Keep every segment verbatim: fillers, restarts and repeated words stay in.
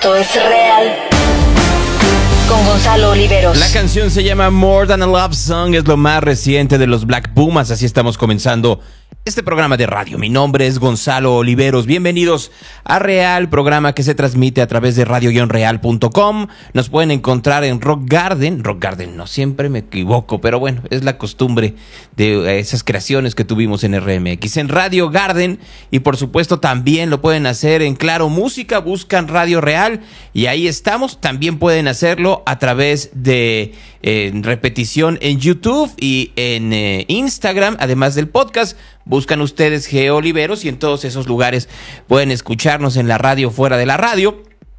Esto es real. Con Gonzalo Oliveros. La canción se llama More Than a Love Song, es lo más reciente de los Black Pumas. Así estamos comenzando este programa de radio. Mi nombre es Gonzalo Oliveros. Bienvenidos a Real, programa que se transmite a través de radio guion real punto com. Nos pueden encontrar en Rock Garden. Rock Garden, no siempre me equivoco, pero bueno, es la costumbre de esas creaciones que tuvimos en R M X. En Radio Garden, y por supuesto también lo pueden hacer en Claro Música. Buscan Radio Real y ahí estamos. También pueden hacerlo a través de eh, repetición en YouTube y en eh, Instagram, además del podcast. Buscan ustedes G. Oliveros y en todos esos lugares pueden escucharnos en la radio fuera de la radio.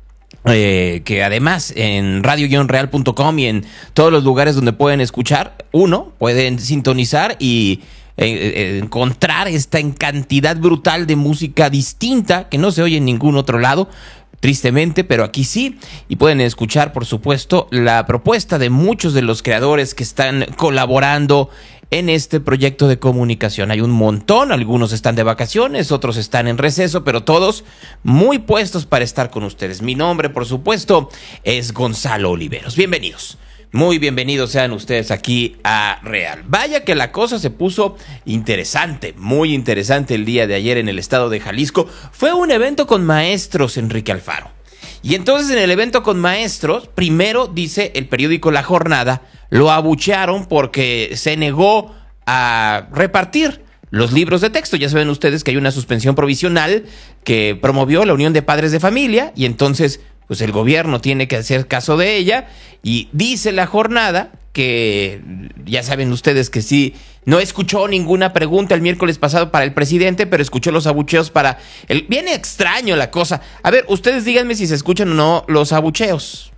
Eh, que además en radio guion real punto com y en todos los lugares donde pueden escuchar, uno, pueden sintonizar y eh, eh, encontrar esta cantidad brutal de música distinta que no se oye en ningún otro lado. Tristemente, pero aquí sí, y pueden escuchar, por supuesto, la propuesta de muchos de los creadores que están colaborando en este proyecto de comunicación. Hay un montón, algunos están de vacaciones, otros están en receso, pero todos muy puestos para estar con ustedes. Mi nombre, por supuesto, es Gonzalo Oliveros. Bienvenidos. Muy bienvenidos sean ustedes aquí a Real. Vaya que la cosa se puso interesante, muy interesante el día de ayer en el estado de Jalisco. Fue un evento con maestros, Enrique Alfaro. Y entonces en el evento con maestros, primero dice el periódico La Jornada, lo abuchearon porque se negó a repartir los libros de texto. Ya saben ustedes que hay una suspensión provisional que promovió la Unión de Padres de Familia y entonces pues el gobierno tiene que hacer caso de ella, y dice La Jornada que ya saben ustedes que sí, no escuchó ninguna pregunta el miércoles pasado para el presidente, pero escuchó los abucheos para el... Viene extraño la cosa. A ver, ustedes díganme si se escuchan o no los abucheos.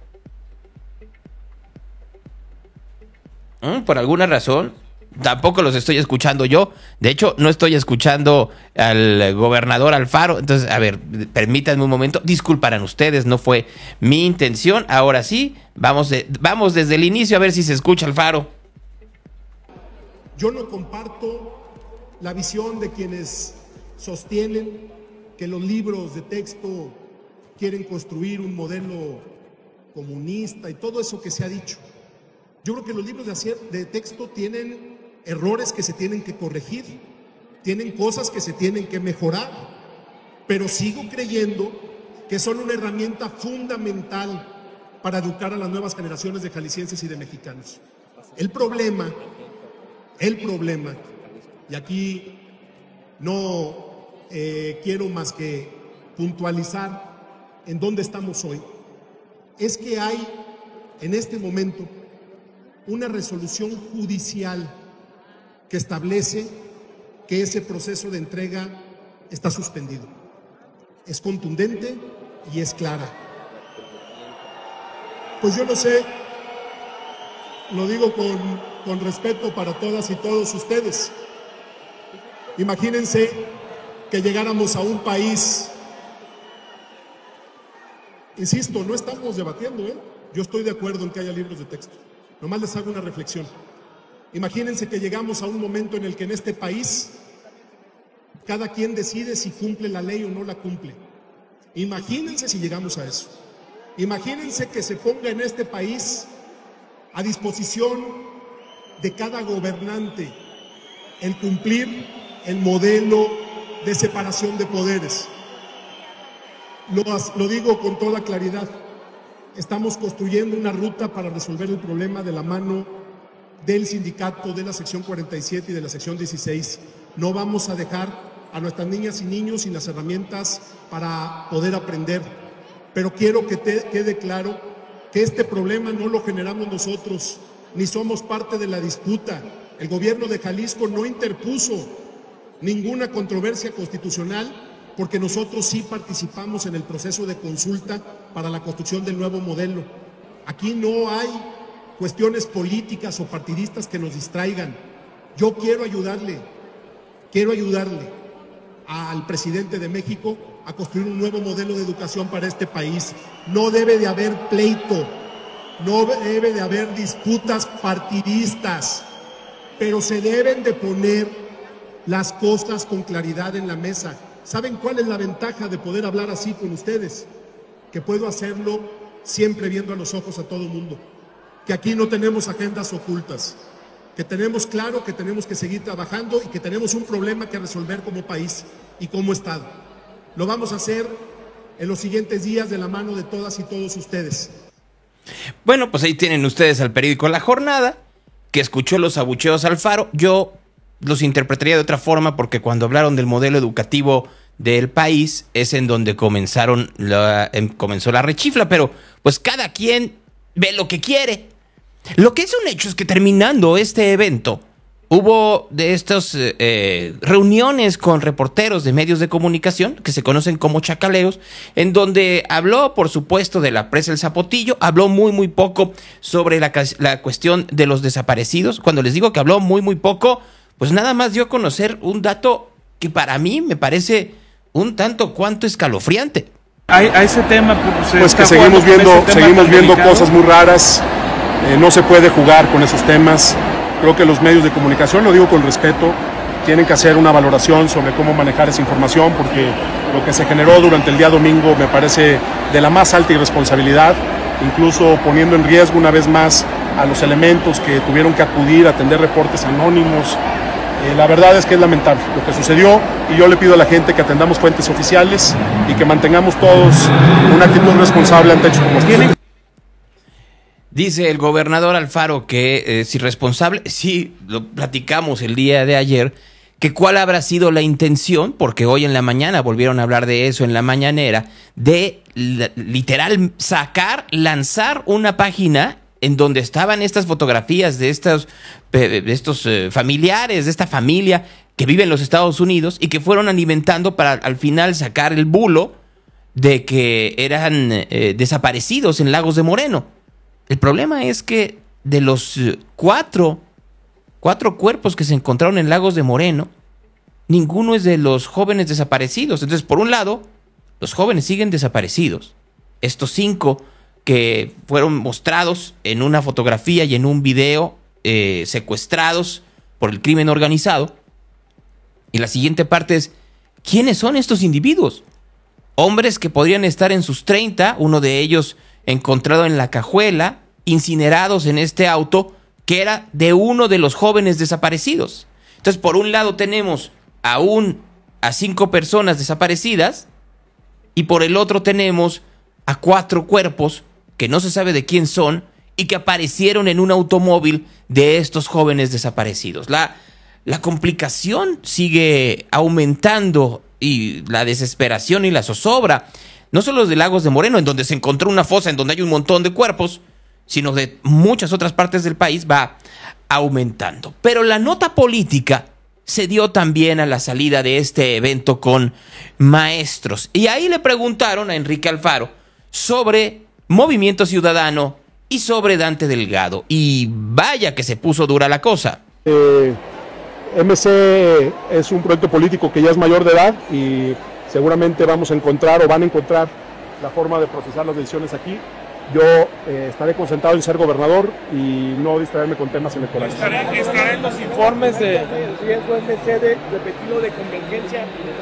¿Mm? ¿Por alguna razón? Tampoco los estoy escuchando yo. De hecho, no estoy escuchando al gobernador Alfaro. Entonces, a ver, permítanme un momento. Disculparán ustedes, no fue mi intención. Ahora sí, vamos, de, vamos desde el inicio a ver si se escucha Alfaro. Yo no comparto la visión de quienes sostienen que los libros de texto quieren construir un modelo comunista y todo eso que se ha dicho. Yo creo que los libros de, de texto tienen errores que se tienen que corregir, tienen cosas que se tienen que mejorar, pero sigo creyendo que son una herramienta fundamental para educar a las nuevas generaciones de jaliscienses y de mexicanos. El problema, el problema, y aquí no eh, quiero más que puntualizar en dónde estamos hoy, es que hay en este momento una resolución judicial que establece que ese proceso de entrega está suspendido. Es contundente y es clara. Pues yo no sé, lo digo con, con respeto para todas y todos ustedes. Imagínense que llegáramos a un país, insisto, no estamos debatiendo, ¿eh? Yo estoy de acuerdo en que haya libros de texto. Nomás les hago una reflexión. Imagínense que llegamos a un momento en el que en este país cada quien decide si cumple la ley o no la cumple. Imagínense si llegamos a eso. Imagínense que se ponga en este país a disposición de cada gobernante el cumplir el modelo de separación de poderes. Lo, lo digo con toda claridad. Estamos construyendo una ruta para resolver el problema de la mano del sindicato, de la sección cuarenta y siete y de la sección dieciséis. No vamos a dejar a nuestras niñas y niños sin las herramientas para poder aprender. Pero quiero que te quede claro que este problema no lo generamos nosotros, ni somos parte de la disputa. El gobierno de Jalisco no interpuso ninguna controversia constitucional, porque nosotros sí participamos en el proceso de consulta para la construcción del nuevo modelo. Aquí no hay cuestiones políticas o partidistas que nos distraigan. Yo quiero ayudarle, quiero ayudarle al presidente de México a construir un nuevo modelo de educación para este país. No debe de haber pleito, no debe de haber disputas partidistas, pero se deben de poner las cosas con claridad en la mesa. ¿Saben cuál es la ventaja de poder hablar así con ustedes? que puedo hacerlo siempre viendo a los ojos a todo el mundo, que aquí no tenemos agendas ocultas, que tenemos claro que tenemos que seguir trabajando y que tenemos un problema que resolver como país y como Estado. Lo vamos a hacer en los siguientes días de la mano de todas y todos ustedes. Bueno, pues ahí tienen ustedes al periódico La Jornada, que escuchó los abucheos a Alfaro. Yo los interpretaría de otra forma, porque cuando hablaron del modelo educativo del país es en donde comenzaron la, em, comenzó la rechifla, pero pues cada quien ve lo que quiere. Lo que es un hecho es que terminando este evento hubo de estas eh, reuniones con reporteros de medios de comunicación que se conocen como chacaleos, en donde habló, por supuesto, de la presa El Zapotillo, habló muy, muy poco sobre la, la cuestión de los desaparecidos. Cuando les digo que habló muy, muy poco, pues nada más dio a conocer un dato que para mí me parece un tanto cuanto escalofriante. A, a ese tema, pues, pues que seguimos viendo, seguimos viendo cosas muy raras, eh, no se puede jugar con esos temas. Creo que los medios de comunicación, lo digo con respeto, tienen que hacer una valoración sobre cómo manejar esa información, porque lo que se generó durante el día domingo me parece de la más alta irresponsabilidad, incluso poniendo en riesgo una vez más a los elementos que tuvieron que acudir a atender reportes anónimos. Eh, la verdad es que es lamentable lo que sucedió, y yo le pido a la gente que atendamos fuentes oficiales y que mantengamos todos una actitud responsable ante hechos como estos. Dice el gobernador Alfaro que es irresponsable. Sí, lo platicamos el día de ayer, que cuál habrá sido la intención, porque hoy en la mañana volvieron a hablar de eso en la mañanera, de literal sacar, lanzar una página en donde estaban estas fotografías de estos, de estos eh, familiares, de esta familia que vive en los Estados Unidos y que fueron alimentando para al final sacar el bulo de que eran eh, desaparecidos en Lagos de Moreno. El problema es que de los cuatro, cuatro cuerpos que se encontraron en Lagos de Moreno, ninguno es de los jóvenes desaparecidos. Entonces, por un lado, los jóvenes siguen desaparecidos. Estos cinco que fueron mostrados en una fotografía y en un video eh, secuestrados por el crimen organizado. Y la siguiente parte es, ¿quiénes son estos individuos? Hombres que podrían estar en sus treinta, uno de ellos encontrado en la cajuela, incinerados en este auto, que era de uno de los jóvenes desaparecidos. Entonces, por un lado tenemos a, un, a cinco personas desaparecidas, y por el otro tenemos a cuatro cuerpos que no se sabe de quién son y que aparecieron en un automóvil de estos jóvenes desaparecidos. La, la complicación sigue aumentando y la desesperación y la zozobra, no solo de Lagos de Moreno, en donde se encontró una fosa en donde hay un montón de cuerpos, sino de muchas otras partes del país, va aumentando. Pero la nota política se dio también a la salida de este evento con maestros. Y ahí le preguntaron a Enrique Alfaro sobre Movimiento Ciudadano y sobre Dante Delgado. Y vaya que se puso dura la cosa. Eh, M C es un proyecto político que ya es mayor de edad y seguramente vamos a encontrar o van a encontrar la forma de procesar las decisiones aquí. Yo eh, estaré concentrado en ser gobernador y no distraerme con temas electorales. Estaré, estaré en los informes de riesgo M C de repetido de convergencia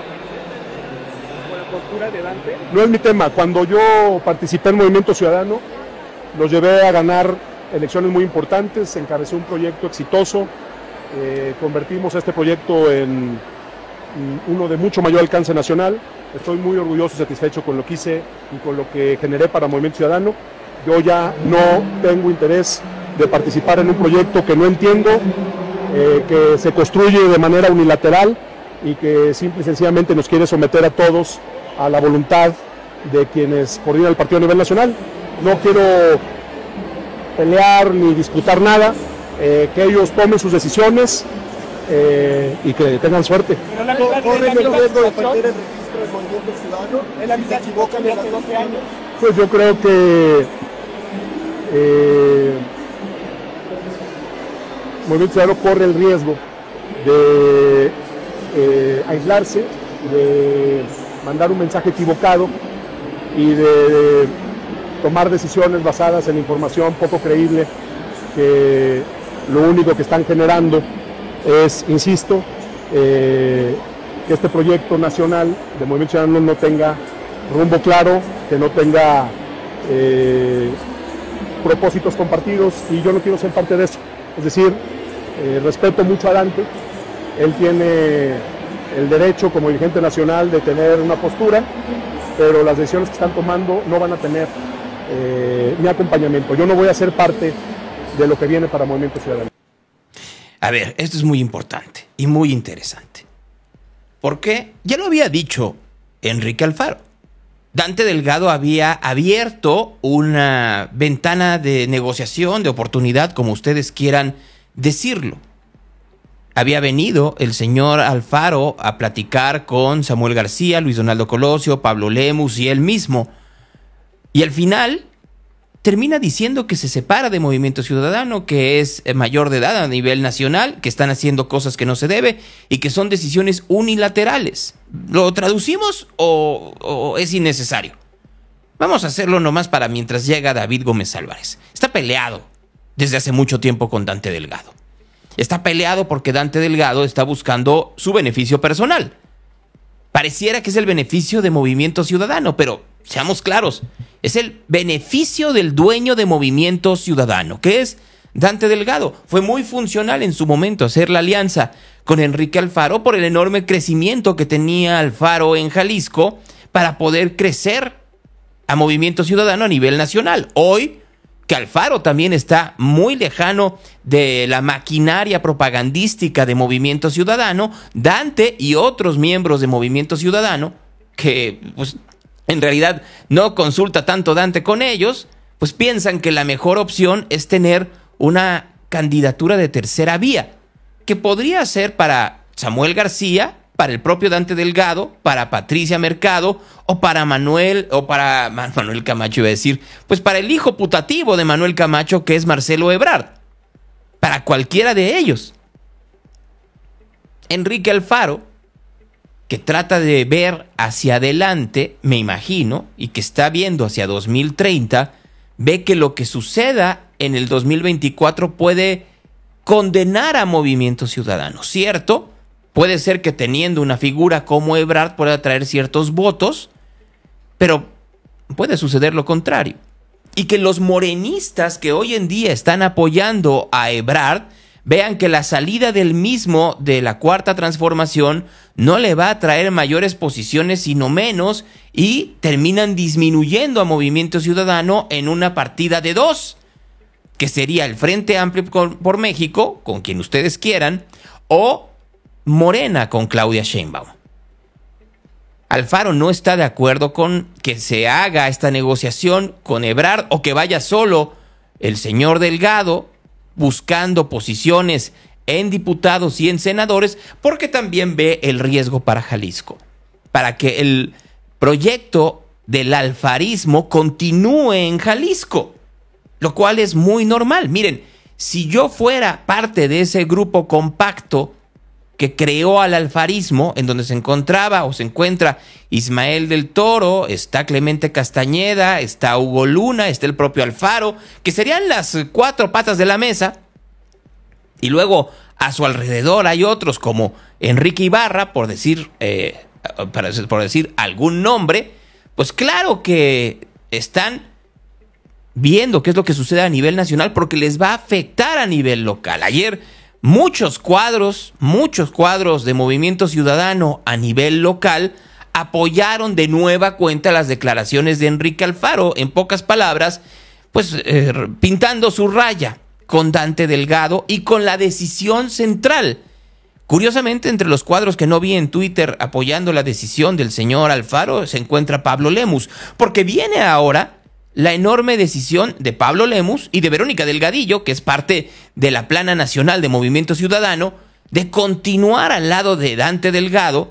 con la postura de Dante. No es mi tema. Cuando yo participé en Movimiento Ciudadano, los llevé a ganar elecciones muy importantes, encabecé un proyecto exitoso, eh, convertimos este proyecto en uno de mucho mayor alcance nacional. Estoy muy orgulloso y satisfecho con lo que hice y con lo que generé para Movimiento Ciudadano. Yo ya no tengo interés de participar en un proyecto que no entiendo, eh, que se construye de manera unilateral y que simple y sencillamente nos quiere someter a todos a la voluntad de quienes coordinan el partido a nivel nacional. No quiero pelear ni disputar nada, eh, que ellos tomen sus decisiones eh, y que tengan suerte. ¿Corren el riesgo de perder el registro del Movimiento Ciudadano? ¿Es la misma equivocan de hace doce años? Pues yo creo que eh, Movimiento Ciudadano corre el riesgo de eh, aislarse, de mandar un mensaje equivocado y de tomar decisiones basadas en información poco creíble, que lo único que están generando es, insisto, eh, que este proyecto nacional de Movimiento Ciudadano no tenga rumbo claro, que no tenga eh, propósitos compartidos, y yo no quiero ser parte de eso. Es decir, eh, respeto mucho a Dante, él tiene el derecho como dirigente nacional de tener una postura, pero las decisiones que están tomando no van a tener eh, mi acompañamiento. Yo no voy a ser parte de lo que viene para Movimiento Ciudadano. A ver, esto es muy importante y muy interesante. Porque ya lo había dicho Enrique Alfaro. Dante Delgado había abierto una ventana de negociación, de oportunidad, como ustedes quieran decirlo. Había venido el señor Alfaro a platicar con Samuel García, Luis Donaldo Colosio, Pablo Lemus y él mismo. Y al final termina diciendo que se separa de Movimiento Ciudadano, que es mayor de edad a nivel nacional, que están haciendo cosas que no se debe y que son decisiones unilaterales. ¿Lo traducimos o, o es innecesario? Vamos a hacerlo nomás para mientras llega David Gómez Álvarez. Está peleado desde hace mucho tiempo con Dante Delgado. Está peleado porque Dante Delgado está buscando su beneficio personal. Pareciera que es el beneficio de Movimiento Ciudadano, pero seamos claros, es el beneficio del dueño de Movimiento Ciudadano, que es Dante Delgado. Fue muy funcional en su momento hacer la alianza con Enrique Alfaro por el enorme crecimiento que tenía Alfaro en Jalisco para poder crecer a Movimiento Ciudadano a nivel nacional. Hoy, que Alfaro también está muy lejano de la maquinaria propagandística de Movimiento Ciudadano, Dante y otros miembros de Movimiento Ciudadano, que pues en realidad no consulta tanto Dante con ellos, pues piensan que la mejor opción es tener una candidatura de tercera vía, que podría ser para Samuel García, para el propio Dante Delgado, para Patricia Mercado o para Manuel, o para Manuel Camacho iba a decir, pues para el hijo putativo de Manuel Camacho, que es Marcelo Ebrard, para cualquiera de ellos. Enrique Alfaro, que trata de ver hacia adelante, me imagino, y que está viendo hacia dos mil treinta, ve que lo que suceda en el dos mil veinticuatro puede condenar a Movimiento Ciudadano, ¿cierto? Puede ser que teniendo una figura como Ebrard pueda traer ciertos votos, pero puede suceder lo contrario. Y que los morenistas que hoy en día están apoyando a Ebrard vean que la salida del mismo de la Cuarta Transformación no le va a traer mayores posiciones sino menos, y terminan disminuyendo a Movimiento Ciudadano en una partida de dos, que sería el Frente Amplio por México, con quien ustedes quieran, o Morena con Claudia Sheinbaum. Alfaro no está de acuerdo con que se haga esta negociación con Ebrard o que vaya solo el señor Delgado buscando posiciones en diputados y en senadores, porque también ve el riesgo para Jalisco, para que el proyecto del alfarismo continúe en Jalisco, lo cual es muy normal. Miren, si yo fuera parte de ese grupo compacto que creó al alfarismo, en donde se encontraba o se encuentra Ismael del Toro, está Clemente Castañeda, está Hugo Luna, está el propio Alfaro, que serían las cuatro patas de la mesa, y luego a su alrededor hay otros como Enrique Ibarra, por decir, eh, por decir algún nombre, pues claro que están viendo qué es lo que sucede a nivel nacional, porque les va a afectar a nivel local. Ayer muchos cuadros, muchos cuadros de Movimiento Ciudadano a nivel local apoyaron de nueva cuenta las declaraciones de Enrique Alfaro, en pocas palabras, pues eh, pintando su raya con Dante Delgado y con la decisión central. Curiosamente, entre los cuadros que no vi en Twitter apoyando la decisión del señor Alfaro se encuentra Pablo Lemus, porque viene ahora la enorme decisión de Pablo Lemus y de Verónica Delgadillo, que es parte de la plana nacional de Movimiento Ciudadano, de continuar al lado de Dante Delgado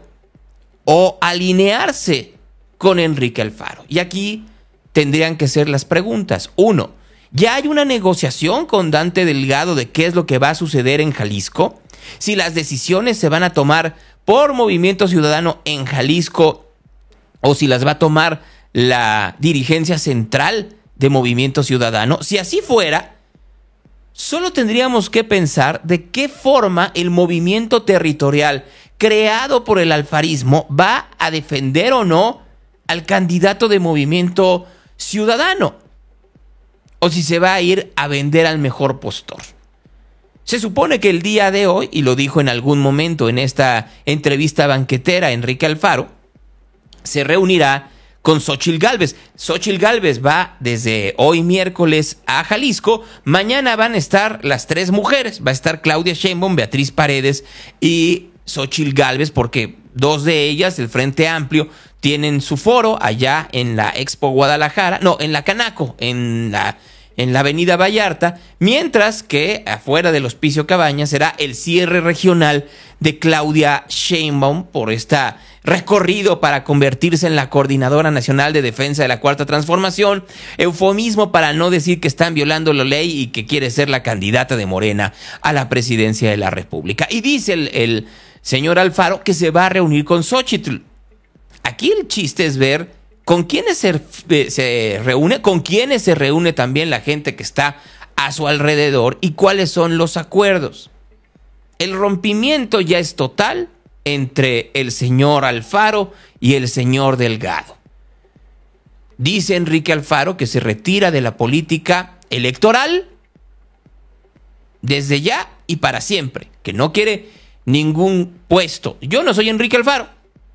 o alinearse con Enrique Alfaro. Y aquí tendrían que ser las preguntas. Uno, ¿ya hay una negociación con Dante Delgado de qué es lo que va a suceder en Jalisco? Si las decisiones se van a tomar por Movimiento Ciudadano en Jalisco o si las va a tomar la dirigencia central de Movimiento Ciudadano. Si así fuera, solo tendríamos que pensar de qué forma el movimiento territorial creado por el alfarismo va a defender o no al candidato de Movimiento Ciudadano o si se va a ir a vender al mejor postor. Se supone que el día de hoy, y lo dijo en algún momento en esta entrevista banquetera Enrique Alfaro, se reunirá con Xóchitl Gálvez. Xóchitl Gálvez va desde hoy miércoles a Jalisco. Mañana van a estar las tres mujeres. Va a estar Claudia Sheinbaum, Beatriz Paredes y Xóchitl Gálvez, porque dos de ellas, el Frente Amplio, tienen su foro allá en la Expo Guadalajara, no, en la Canaco, en la, en la Avenida Vallarta, mientras que afuera del Hospicio Cabañas será el cierre regional de Claudia Sheinbaum por este recorrido para convertirse en la Coordinadora Nacional de Defensa de la Cuarta Transformación, eufemismo para no decir que están violando la ley y que quiere ser la candidata de Morena a la presidencia de la República. Y dice el, el señor Alfaro que se va a reunir con Xóchitl. Aquí el chiste es ver con quiénes se, se reúne, con quiénes se reúne también la gente que está a su alrededor y cuáles son los acuerdos. El rompimiento ya es total entre el señor Alfaro y el señor Delgado. Dice Enrique Alfaro que se retira de la política electoral desde ya y para siempre, que no quiere ningún puesto. Yo no soy Enrique Alfaro,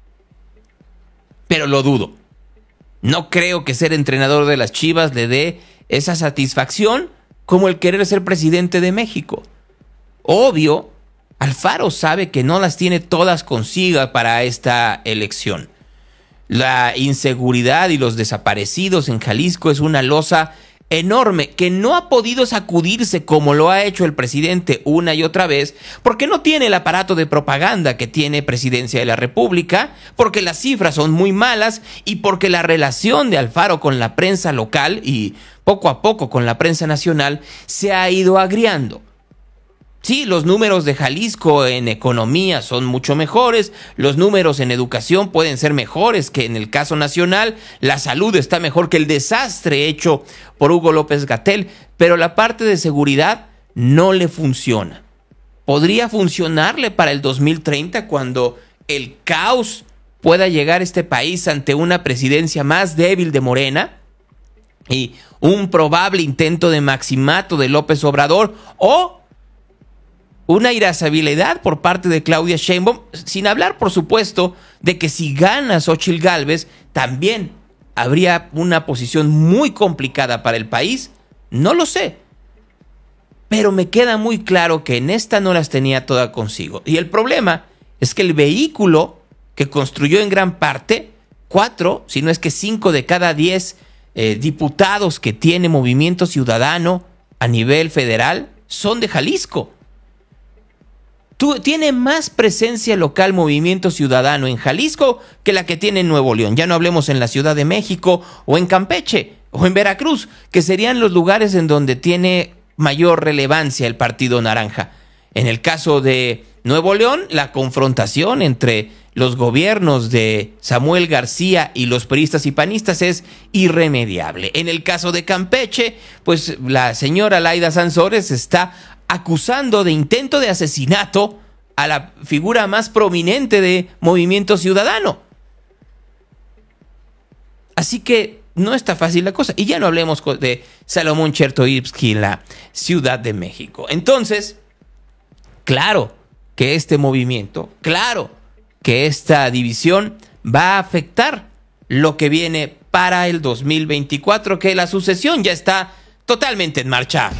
pero lo dudo. No creo que ser entrenador de las Chivas le dé esa satisfacción como el querer ser presidente de México. Obvio, Alfaro sabe que no las tiene todas consigo para esta elección. La inseguridad y los desaparecidos en Jalisco es una losa enorme que no ha podido sacudirse como lo ha hecho el presidente una y otra vez, porque no tiene el aparato de propaganda que tiene Presidencia de la República, porque las cifras son muy malas y porque la relación de Alfaro con la prensa local y poco a poco con la prensa nacional se ha ido agriando. Sí, los números de Jalisco en economía son mucho mejores, los números en educación pueden ser mejores que en el caso nacional, la salud está mejor que el desastre hecho por Hugo López-Gatell, pero la parte de seguridad no le funciona. Podría funcionarle para el dos mil treinta cuando el caos pueda llegar a este país ante una presidencia más débil de Morena y un probable intento de maximato de López Obrador o una irascibilidad por parte de Claudia Sheinbaum, sin hablar, por supuesto, de que si gana Xóchitl Gálvez, también habría una posición muy complicada para el país. No lo sé, pero me queda muy claro que en esta no las tenía todas consigo. Y el problema es que el vehículo que construyó en gran parte, cuatro, si no es que cinco de cada diez eh, diputados que tiene Movimiento Ciudadano a nivel federal, son de Jalisco. Tiene más presencia local Movimiento Ciudadano en Jalisco que la que tiene en Nuevo León. Ya no hablemos en la Ciudad de México o en Campeche o en Veracruz, que serían los lugares en donde tiene mayor relevancia el Partido Naranja. En el caso de Nuevo León, la confrontación entre los gobiernos de Samuel García y los priistas y panistas es irremediable. En el caso de Campeche, pues la señora Laida Sansores está acusando de intento de asesinato a la figura más prominente de Movimiento Ciudadano. Así que no está fácil la cosa. Y ya no hablemos de Salomón Chertorivsky en la Ciudad de México. Entonces, claro que este movimiento, claro que esta división va a afectar lo que viene para el dos mil veinticuatro, que la sucesión ya está totalmente en marcha.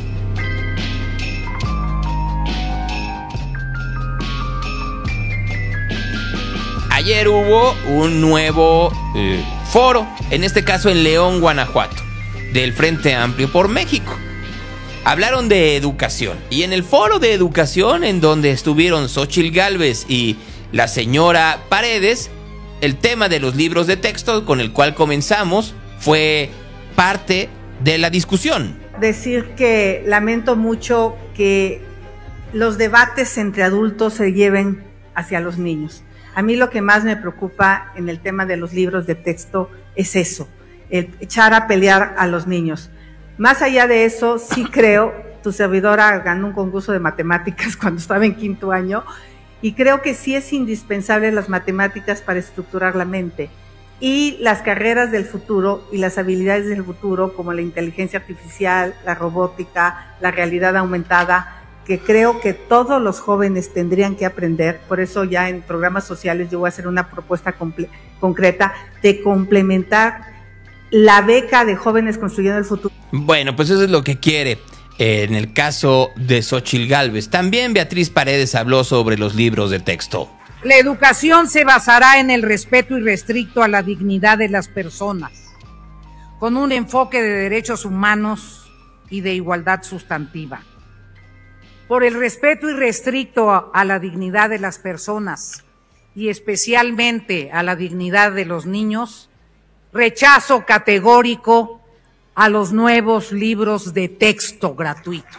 Ayer hubo un nuevo eh, foro, en este caso en León, Guanajuato, del Frente Amplio por México. Hablaron de educación y en el foro de educación en donde estuvieron Xóchitl Gálvez y la señora Paredes, el tema de los libros de texto con el cual comenzamos fue parte de la discusión. Decir que lamento mucho que los debates entre adultos se lleven hacia los niños. A mí lo que más me preocupa en el tema de los libros de texto es eso, el echar a pelear a los niños. Más allá de eso, sí creo, tu servidora ganó un concurso de matemáticas cuando estaba en quinto año, y creo que sí es indispensable las matemáticas para estructurar la mente. y las carreras del futuro y las habilidades del futuro, como la inteligencia artificial, la robótica, la realidad aumentada, que creo que todos los jóvenes tendrían que aprender. Por eso ya en programas sociales yo voy a hacer una propuesta concreta de complementar la beca de Jóvenes Construyendo el Futuro. Bueno, pues eso es lo que quiere. En el caso de Xóchitl Gálvez, también Beatriz Paredes habló sobre los libros de texto. La educación se basará en el respeto irrestricto a la dignidad de las personas, con un enfoque de derechos humanos y de igualdad sustantiva. Por el respeto irrestricto a, a la dignidad de las personas y especialmente a la dignidad de los niños, rechazo categórico a los nuevos libros de texto gratuitos.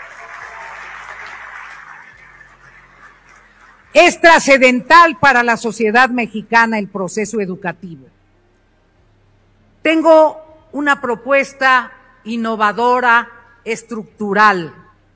Es trascendental para la sociedad mexicana el proceso educativo. Tengo una propuesta innovadora, estructural.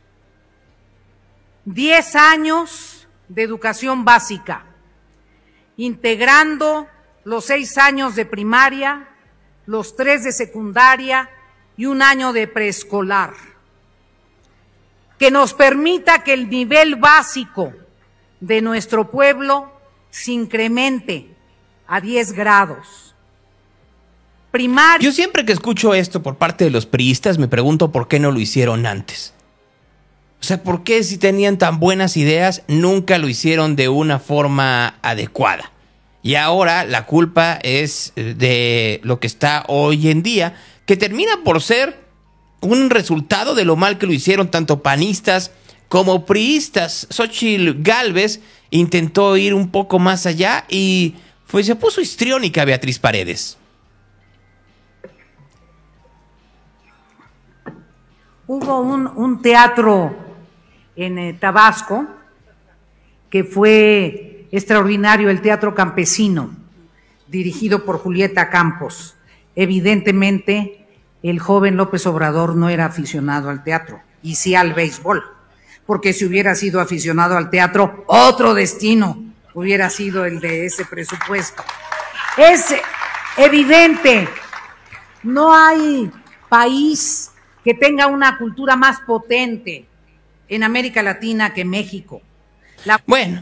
Diez años de educación básica, integrando los seis años de primaria, los tres de secundaria y un año de preescolar, que nos permita que el nivel básico de nuestro pueblo se incremente a diez grados. Primaria. Yo siempre que escucho esto por parte de los priistas me pregunto por qué no lo hicieron antes. O sea, ¿por qué si tenían tan buenas ideas nunca lo hicieron de una forma adecuada? Y ahora la culpa es de lo que está hoy en día, que termina por ser un resultado de lo mal que lo hicieron tanto panistas como priistas. Xóchitl Gálvez intentó ir un poco más allá y pues se puso histriónica Beatriz Paredes. Hubo un, un teatro en eh, Tabasco que fue extraordinario, el Teatro Campesino, dirigido por Julieta Campos. Evidentemente, el joven López Obrador no era aficionado al teatro, y sí al béisbol, porque si hubiera sido aficionado al teatro, otro destino hubiera sido el de ese presupuesto. Es evidente, no hay país que tenga una cultura más potente en América Latina que México. La... Bueno,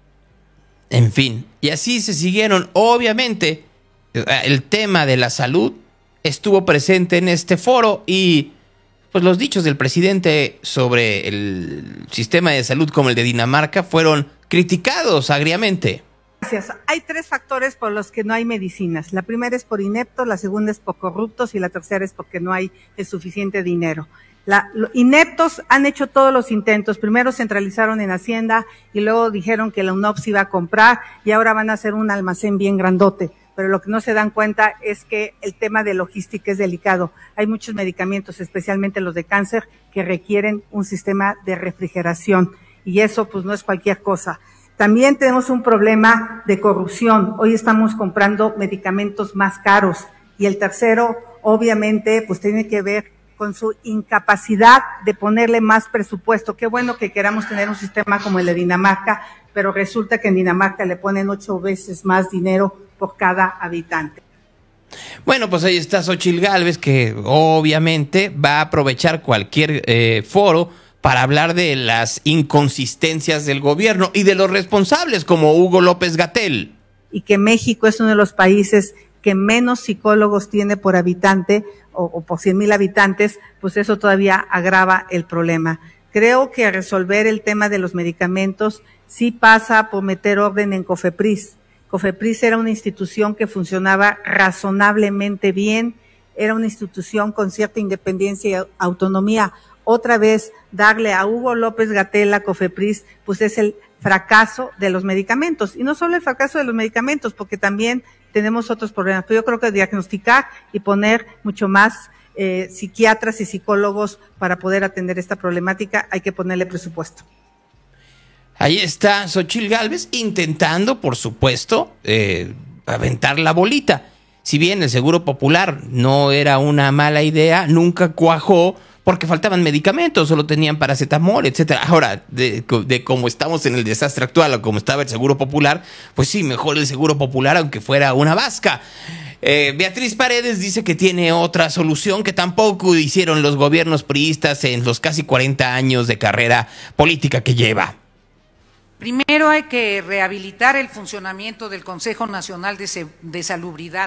en fin, y así se siguieron. Obviamente, el tema de la salud estuvo presente en este foro y pues los dichos del presidente sobre el sistema de salud como el de Dinamarca fueron criticados agriamente. Gracias. Hay tres factores por los que no hay medicinas. La primera es por ineptos, la segunda es por corruptos y la tercera es porque no hay el suficiente dinero. La, los ineptos han hecho todos los intentos. Primero centralizaron en Hacienda y luego dijeron que la UNOPS iba a comprar y ahora van a hacer un almacén bien grandote. Pero lo que no se dan cuenta es que el tema de logística es delicado. Hay muchos medicamentos, especialmente los de cáncer, que requieren un sistema de refrigeración y eso pues no es cualquier cosa. También tenemos un problema de corrupción. Hoy estamos comprando medicamentos más caros. Y el tercero, obviamente, pues tiene que ver con su incapacidad de ponerle más presupuesto. Qué bueno que queramos tener un sistema como el de Dinamarca, pero resulta que en Dinamarca le ponen ocho veces más dinero por cada habitante. Bueno, pues ahí está Xóchitl Gálvez, que obviamente va a aprovechar cualquier eh, foro para hablar de las inconsistencias del gobierno y de los responsables como Hugo López-Gatell. Y que México es uno de los países que menos psicólogos tiene por habitante o, o por cien mil habitantes, pues eso todavía agrava el problema. Creo que resolver el tema de los medicamentos sí pasa por meter orden en COFEPRIS. COFEPRIS era una institución que funcionaba razonablemente bien, era una institución con cierta independencia y autonomía. Otra vez, darle a Hugo López-Gatell a COFEPRIS, pues es el fracaso de los medicamentos. Y no solo el fracaso de los medicamentos, porque también tenemos otros problemas. Pero yo creo que diagnosticar y poner mucho más eh, psiquiatras y psicólogos para poder atender esta problemática, hay que ponerle presupuesto. Ahí está Xóchitl Gálvez intentando, por supuesto, eh, aventar la bolita. Si bien el Seguro Popular no era una mala idea, nunca cuajó porque faltaban medicamentos, solo tenían paracetamol, etcétera. Ahora, de, de cómo estamos en el desastre actual o como estaba el Seguro Popular, pues sí, mejor el Seguro Popular aunque fuera una vasca. Eh, Beatriz Paredes dice que tiene otra solución que tampoco hicieron los gobiernos priistas en los casi cuarenta años de carrera política que lleva. Primero hay que rehabilitar el funcionamiento del Consejo Nacional de, de Salubridad.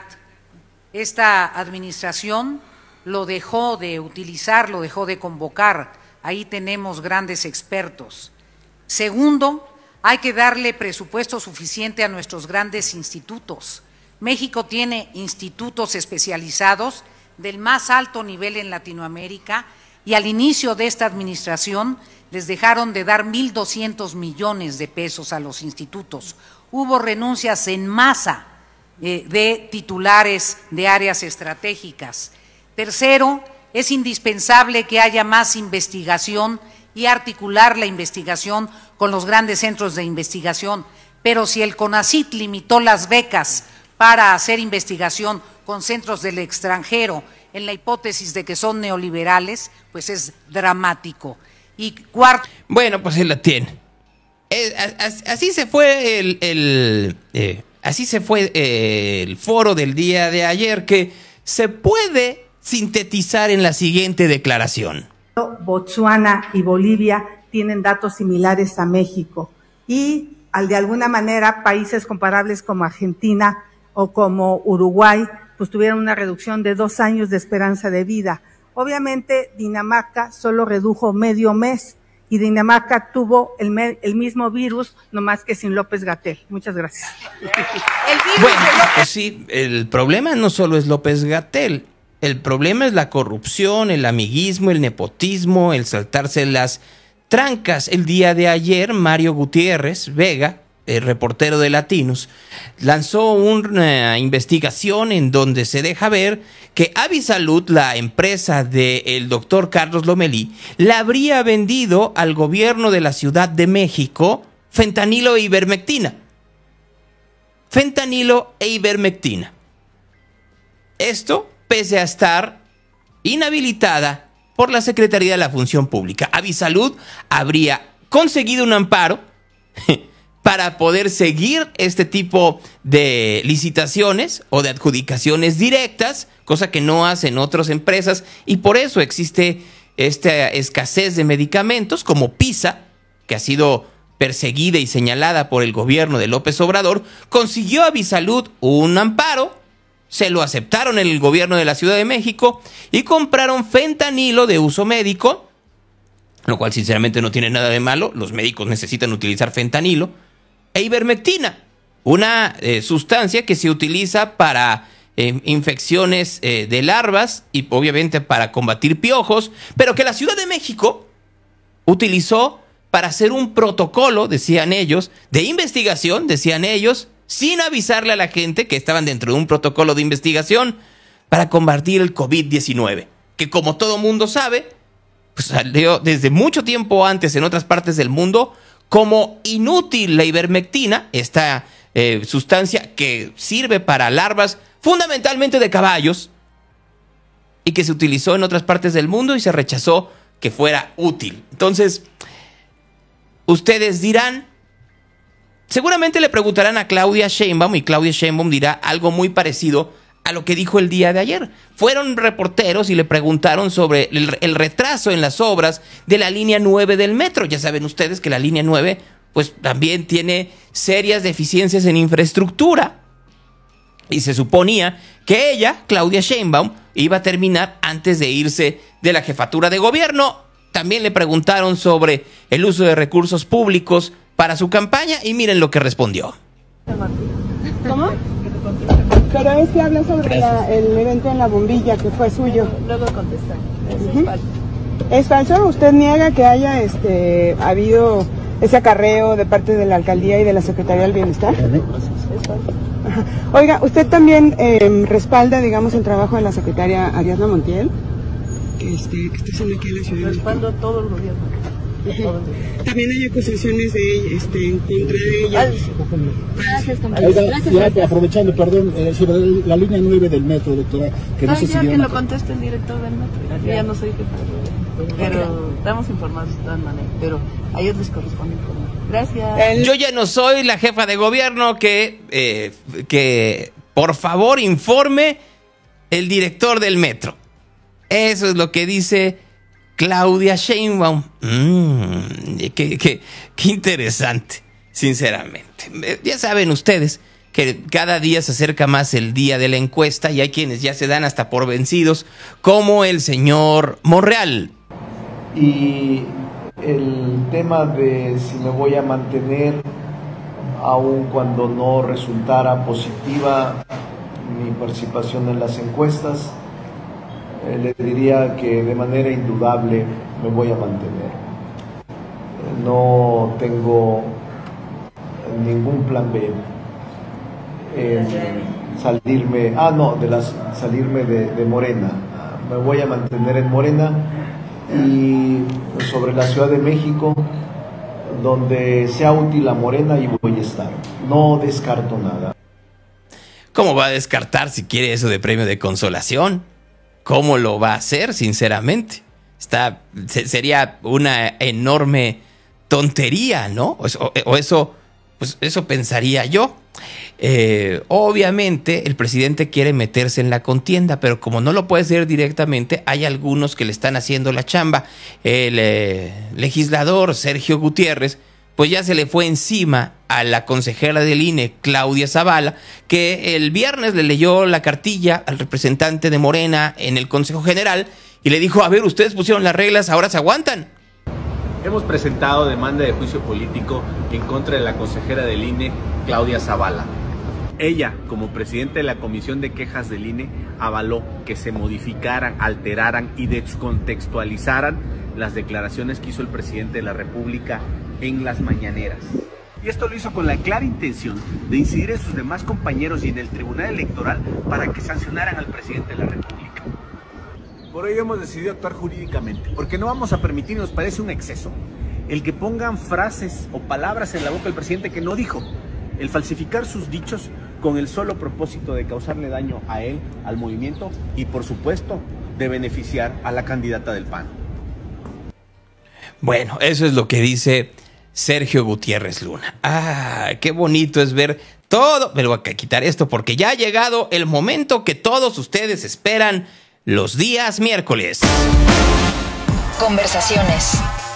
Esta administración lo dejó de utilizar, lo dejó de convocar. Ahí tenemos grandes expertos. Segundo, hay que darle presupuesto suficiente a nuestros grandes institutos. México tiene institutos especializados del más alto nivel en Latinoamérica y al inicio de esta administración les dejaron de dar mil doscientos millones de pesos a los institutos. Hubo renuncias en masa eh, de titulares de áreas estratégicas. Tercero, es indispensable que haya más investigación y articular la investigación con los grandes centros de investigación. Pero si el CONACYT limitó las becas para hacer investigación con centros del extranjero en la hipótesis de que son neoliberales, pues es dramático. Y cuarto... Bueno, pues él la tiene. Eh, así se fue el, el eh, así se fue eh, el foro del día de ayer, que se puede sintetizar en la siguiente declaración. Botsuana y Bolivia tienen datos similares a México y al de alguna manera países comparables como Argentina o como Uruguay pues tuvieron una reducción de dos años de esperanza de vida. Obviamente Dinamarca solo redujo medio mes y Dinamarca tuvo el, me, el mismo virus, nomás que sin López-Gatell. Muchas gracias. El virus bueno, de López... pues sí, el problema no solo es López-Gatell. El problema es la corrupción, el amiguismo, el nepotismo, el saltarse las trancas. El día de ayer, Mario Gutiérrez Vega, el reportero de Latinos, lanzó una investigación en donde se deja ver que Avisalud, la empresa del doctor Carlos Lomelí, le habría vendido al gobierno de la Ciudad de México fentanilo e ivermectina. Fentanilo e ivermectina. Esto pese a estar inhabilitada por la Secretaría de la Función Pública. Avisalud habría conseguido un amparo para poder seguir este tipo de licitaciones o de adjudicaciones directas, cosa que no hacen otras empresas, y por eso existe esta escasez de medicamentos como PISA, que ha sido perseguida y señalada por el gobierno de López Obrador. Consiguió Avisalud un amparo, se lo aceptaron en el gobierno de la Ciudad de México y compraron fentanilo de uso médico, lo cual sinceramente no tiene nada de malo, los médicos necesitan utilizar fentanilo, e ivermectina, una eh, sustancia que se utiliza para eh, infecciones eh, de larvas y obviamente para combatir piojos, pero que la Ciudad de México utilizó para hacer un protocolo, decían ellos, de investigación, decían ellos, sin avisarle a la gente que estaban dentro de un protocolo de investigación para combatir el COVID diecinueve, que como todo mundo sabe, pues salió desde mucho tiempo antes en otras partes del mundo como inútil la ivermectina, esta eh, sustancia que sirve para larvas fundamentalmente de caballos y que se utilizó en otras partes del mundo y se rechazó que fuera útil. Entonces, ustedes dirán, seguramente le preguntarán a Claudia Sheinbaum y Claudia Sheinbaum dirá algo muy parecido a lo que dijo el día de ayer. Fueron reporteros y le preguntaron sobre el, el retraso en las obras de la línea nueve del metro. Ya saben ustedes que la línea nueve pues también tiene serias deficiencias en infraestructura. Y se suponía que ella, Claudia Sheinbaum, iba a terminar antes de irse de la jefatura de gobierno. También le preguntaron sobre el uso de recursos públicos para su campaña y miren lo que respondió. ¿Cómo? Pero es que habla sobre la, el evento en La Bombilla, que fue suyo. Luego contestar. Eso uh-huh. es falso. ¿Es falso? ¿Usted niega que haya este habido ese acarreo de parte de la Alcaldía y de la Secretaría del Bienestar? Es falso. Ajá. Oiga, ¿usted también eh, respalda, digamos, el trabajo de la secretaria Ariadna Montiel? Que, este, que está haciendo aquí en la ciudad. Respaldo a todo el gobierno. También hay acusaciones de este, en contra de ella. Gracias, compañero. Ya, ya, aprovechando, perdón, eh, sobre la línea nueve del metro, doctora, que no, no sé si... que lo conteste el director del metro, yo ya no soy jefa del gobierno. Pero estamos informados de todas maneras, pero a ellos les corresponde informar. Gracias. Yo ya no soy la jefa de gobierno que, eh, que por favor informe el director del metro. Eso es lo que dice Claudia Sheinbaum. Mm, qué, qué, qué interesante, sinceramente. Ya saben ustedes que cada día se acerca más el día de la encuesta y hay quienes ya se dan hasta por vencidos, como el señor Monreal. Y el tema de si me voy a mantener aun cuando no resultara positiva mi participación en las encuestas, eh, le diría que de manera indudable me voy a mantener. Eh, no tengo ningún plan B en salirme, ah no, de las, salirme de, de Morena. Me voy a mantener en Morena. Y sobre la Ciudad de México, donde sea útil la Morena, y voy a estar. No descarto nada. ¿Cómo va a descartar si quiere eso de premio de consolación? ¿Cómo lo va a hacer, sinceramente? Está, se, sería una enorme tontería, ¿no? O, o, o eso, pues eso pensaría yo. Eh, obviamente el presidente quiere meterse en la contienda, pero como no lo puede hacer directamente, hay algunos que le están haciendo la chamba. El eh, legislador Sergio Gutiérrez, pues ya se le fue encima a la consejera del I N E, Claudia Zavala, que el viernes le leyó la cartilla al representante de Morena en el Consejo General y le dijo: a ver, ustedes pusieron las reglas, ahora se aguantan. Hemos presentado demanda de juicio político en contra de la consejera del I N E, Claudia Zavala. Ella, como presidente de la Comisión de Quejas del I N E, avaló que se modificaran, alteraran y descontextualizaran las declaraciones que hizo el presidente de la República en las mañaneras. Y esto lo hizo con la clara intención de incidir en sus demás compañeros y en el Tribunal Electoral para que sancionaran al presidente de la República. Por ello hemos decidido actuar jurídicamente, porque no vamos a permitir, nos parece un exceso, el que pongan frases o palabras en la boca del presidente que no dijo, el falsificar sus dichos con el solo propósito de causarle daño a él, al movimiento y por supuesto de beneficiar a la candidata del P A N. Bueno, eso es lo que dice Sergio Gutiérrez Luna. Ah, qué bonito es ver todo. Me voy a quitar esto porque ya ha llegado el momento que todos ustedes esperan los días miércoles. Conversaciones.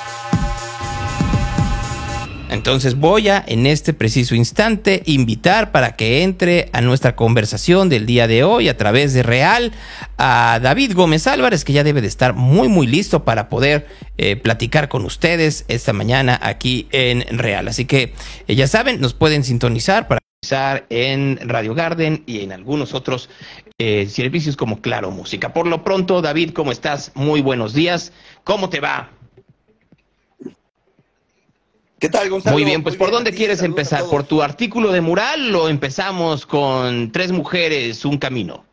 Entonces voy a, en este preciso instante, invitar para que entre a nuestra conversación del día de hoy a través de Real a David Gómez Álvarez, que ya debe de estar muy muy listo para poder eh, platicar con ustedes esta mañana aquí en Real. Así que eh, ya saben, nos pueden sintonizar para sintonizar en Radio Garden y en algunos otros eh, servicios como Claro Música. Por lo pronto, David, ¿cómo estás? Muy buenos días. ¿Cómo te va? ¿Qué tal, Gonzalo? Muy bien, pues Muy ¿por bien, dónde aquí, quieres empezar? ¿Por tu artículo de mural o empezamos con Tres mujeres, un camino?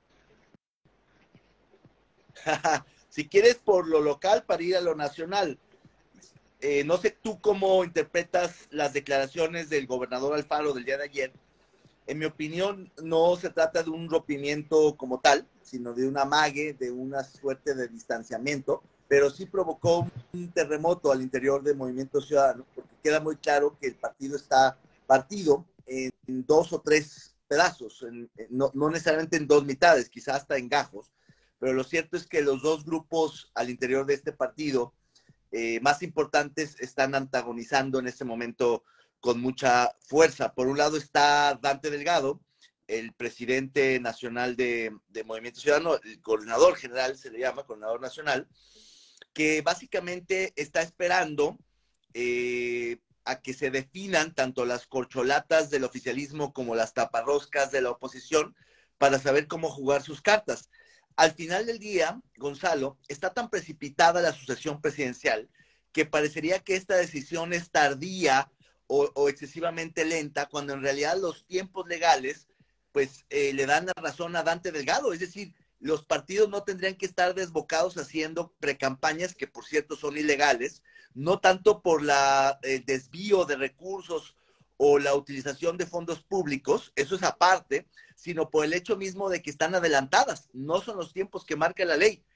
Si quieres por lo local para ir a lo nacional. Eh, no sé tú cómo interpretas las declaraciones del gobernador Alfaro del día de ayer. En mi opinión, no se trata de un rompimiento como tal, sino de un amague, de una suerte de distanciamiento, pero sí provocó un terremoto al interior del Movimiento Ciudadano, porque queda muy claro que el partido está partido en dos o tres pedazos, en, en, no, no necesariamente en dos mitades, quizás hasta en gajos, pero lo cierto es que los dos grupos al interior de este partido eh, más importantes están antagonizando en este momento con mucha fuerza. Por un lado está Dante Delgado, el presidente nacional de, de Movimiento Ciudadano, el coordinador general se le llama, coordinador nacional, que básicamente está esperando eh, a que se definan tanto las corcholatas del oficialismo como las taparroscas de la oposición para saber cómo jugar sus cartas. Al final del día, Gonzalo, está tan precipitada la sucesión presidencial que parecería que esta decisión es tardía o, o excesivamente lenta, cuando en realidad los tiempos legales pues eh, le dan la razón a Dante Delgado, es decir, los partidos no tendrían que estar desbocados haciendo precampañas que, por cierto, son ilegales, no tanto por la, el desvío de recursos o la utilización de fondos públicos, eso es aparte, sino por el hecho mismo de que están adelantadas, no son los tiempos que marca la ley.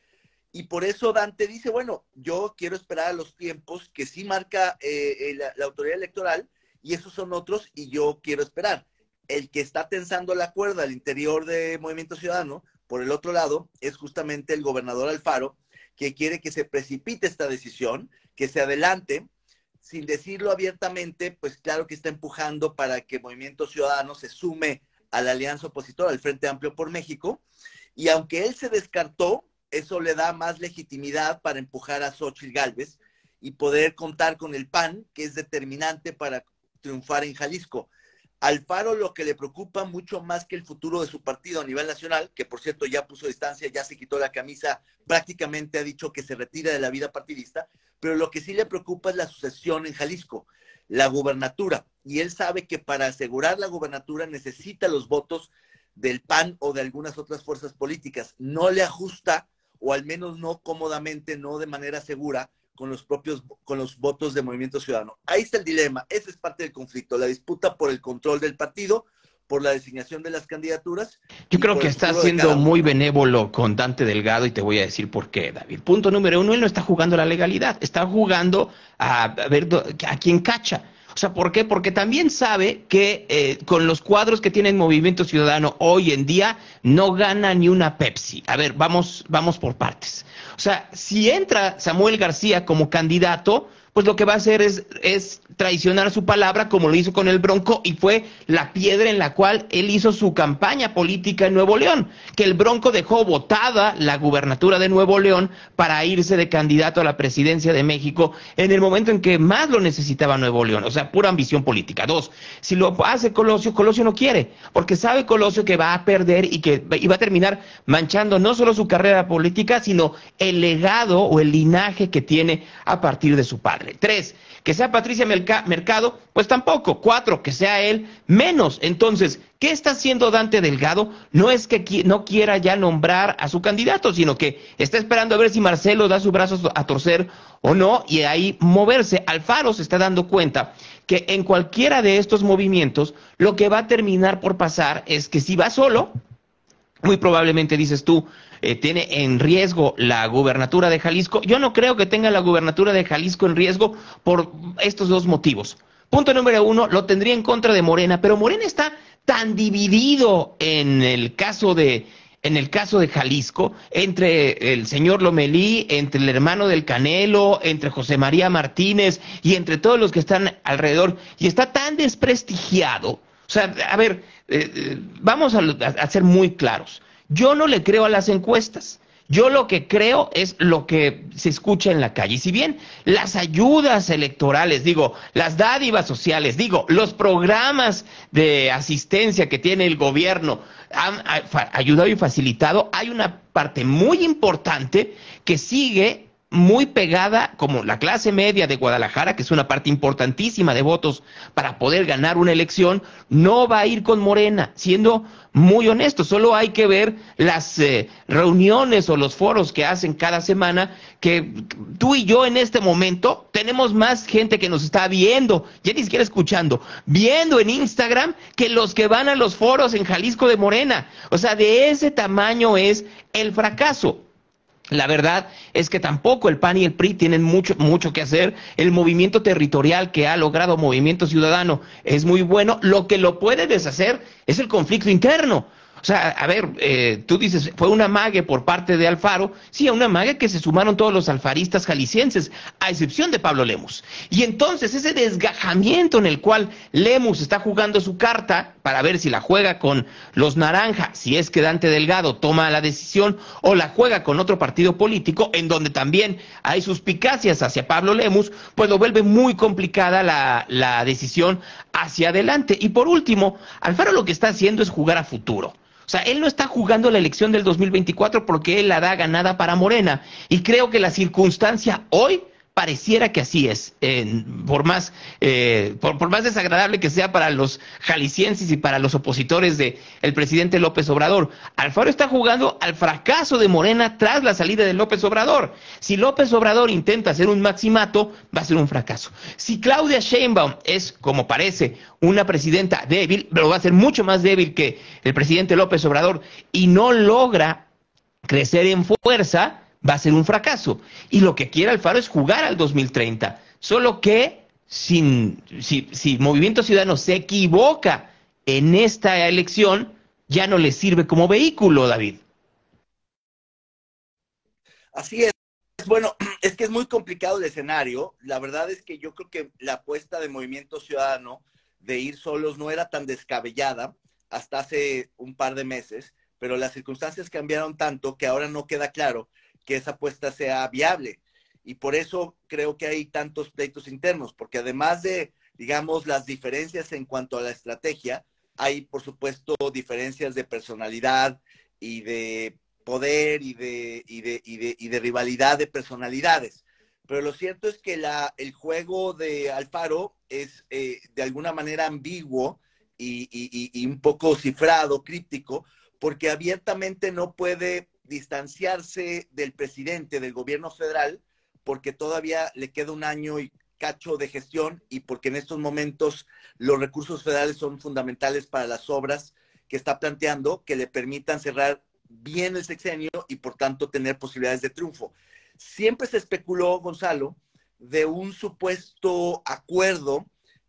Y por eso Dante dice, bueno, yo quiero esperar a los tiempos que sí marca eh, la, la autoridad electoral, y esos son otros, y yo quiero esperar. El que está tensando la cuerda al interior de Movimiento Ciudadano, por el otro lado, es justamente el gobernador Alfaro, que quiere que se precipite esta decisión, que se adelante, sin decirlo abiertamente, pues claro que está empujando para que Movimiento Ciudadano se sume a la alianza opositora, al Frente Amplio por México, y aunque él se descartó, eso le da más legitimidad para empujar a Xóchitl Gálvez y poder contar con el P A N, que es determinante para triunfar en Jalisco. Alfaro lo que le preocupa mucho más que el futuro de su partido a nivel nacional, que por cierto ya puso distancia, ya se quitó la camisa, prácticamente ha dicho que se retira de la vida partidista, pero lo que sí le preocupa es la sucesión en Jalisco, la gubernatura, y él sabe que para asegurar la gubernatura necesita los votos del P A N o de algunas otras fuerzas políticas. No le ajusta, o al menos no cómodamente, no de manera segura, con los propios, con los votos de Movimiento Ciudadano. Ahí está el dilema, ese es parte del conflicto, la disputa por el control del partido, por la designación de las candidaturas. Yo creo que está siendo muy benévolo con Dante Delgado y te voy a decir por qué, David. Punto número uno, él no está jugando a la legalidad, está jugando a, a ver a quién cacha. O sea, ¿por qué? Porque también sabe que eh, con los cuadros que tiene el Movimiento Ciudadano hoy en día no gana ni una Pepsi. A ver, vamos, vamos por partes. O sea, si entra Samuel García como candidato, pues lo que va a hacer es, es traicionar su palabra, como lo hizo con el Bronco, y fue la piedra en la cual él hizo su campaña política en Nuevo León, que el Bronco dejó botada la gubernatura de Nuevo León para irse de candidato a la presidencia de México en el momento en que más lo necesitaba Nuevo León. O sea, pura ambición política. Dos, si lo hace Colosio, Colosio no quiere, porque sabe Colosio que va a perder y que y va a terminar manchando no solo su carrera política, sino el legado o el linaje que tiene a partir de su padre. Tres, que sea Patricia Mercado, pues tampoco. Cuatro, que sea él, menos. Entonces, ¿qué está haciendo Dante Delgado? No es que qui no quiera ya nombrar a su candidato, sino que está esperando a ver si Marcelo da sus brazos a torcer o no, y ahí moverse. Alfaro se está dando cuenta que en cualquiera de estos movimientos, lo que va a terminar por pasar es que si va solo, muy probablemente, dices tú, eh, tiene en riesgo la gubernatura de Jalisco. Yo no creo que tenga la gubernatura de Jalisco en riesgo por estos dos motivos. Punto número uno, lo tendría en contra de Morena, pero Morena está tan dividido en el caso de, en el caso de Jalisco, entre el señor Lomelí, entre el hermano del Canelo, entre José María Martínez y entre todos los que están alrededor, y está tan desprestigiado. O sea, a ver, eh, vamos a, a ser muy claros. Yo no le creo a las encuestas. Yo lo que creo es lo que se escucha en la calle. Y si bien las ayudas electorales, digo, las dádivas sociales, digo, los programas de asistencia que tiene el gobierno han ayudado y facilitado, hay una parte muy importante que sigue muy pegada, como la clase media de Guadalajara, que es una parte importantísima de votos para poder ganar una elección, no va a ir con Morena, siendo muy honesto. Solo hay que ver las eh, reuniones o los foros que hacen cada semana, que tú y yo en este momento tenemos más gente que nos está viendo, ya ni siquiera escuchando, viendo en Instagram, que los que van a los foros en Jalisco de Morena. O sea, de ese tamaño es el fracaso. La verdad es que tampoco el P A N y el P R I tienen mucho, mucho que hacer. El movimiento territorial que ha logrado Movimiento Ciudadano es muy bueno. Lo que lo puede deshacer es el conflicto interno. O sea, a ver, eh, tú dices, fue un amague por parte de Alfaro. Sí, un amague que se sumaron todos los alfaristas jaliscienses, a excepción de Pablo Lemus. Y entonces ese desgajamiento en el cual Lemus está jugando su carta para ver si la juega con los naranja, si es que Dante Delgado toma la decisión, o la juega con otro partido político, en donde también hay suspicacias hacia Pablo Lemus, pues lo vuelve muy complicada la, la decisión hacia adelante. Y por último, Alfaro lo que está haciendo es jugar a futuro. O sea, él no está jugando la elección del dos mil veinticuatro porque él la da ganada para Morena. Y creo que la circunstancia hoy pareciera que así es, eh, por más eh, por, por más desagradable que sea para los jaliscienses y para los opositores de el presidente López Obrador. Alfaro está jugando al fracaso de Morena tras la salida de López Obrador. Si López Obrador intenta hacer un maximato, va a ser un fracaso. Si Claudia Sheinbaum es, como parece, una presidenta débil, pero va a ser mucho más débil que el presidente López Obrador, y no logra crecer en fuerza, va a ser un fracaso. Y lo que quiere Alfaro es jugar al dos mil treinta. Solo que sin, si, si Movimiento Ciudadano se equivoca en esta elección, ya no le sirve como vehículo, David. Así es. Bueno, es que es muy complicado el escenario. La verdad es que yo creo que la apuesta de Movimiento Ciudadano de ir solos no era tan descabellada hasta hace un par de meses, pero las circunstancias cambiaron tanto que ahora no queda claro que esa apuesta sea viable. Y por eso creo que hay tantos pleitos internos, porque además de, digamos, las diferencias en cuanto a la estrategia, hay, por supuesto, diferencias de personalidad y de poder y de, y de, y de, y de rivalidad de personalidades. Pero lo cierto es que la, el juego de Alfaro es eh, de alguna manera ambiguo y, y, y un poco cifrado, críptico, porque abiertamente no puede distanciarse del presidente del gobierno federal, porque todavía le queda un año y cacho de gestión y porque en estos momentos los recursos federales son fundamentales para las obras que está planteando, que le permitan cerrar bien el sexenio y por tanto tener posibilidades de triunfo. Siempre se especuló, Gonzalo, de un supuesto acuerdo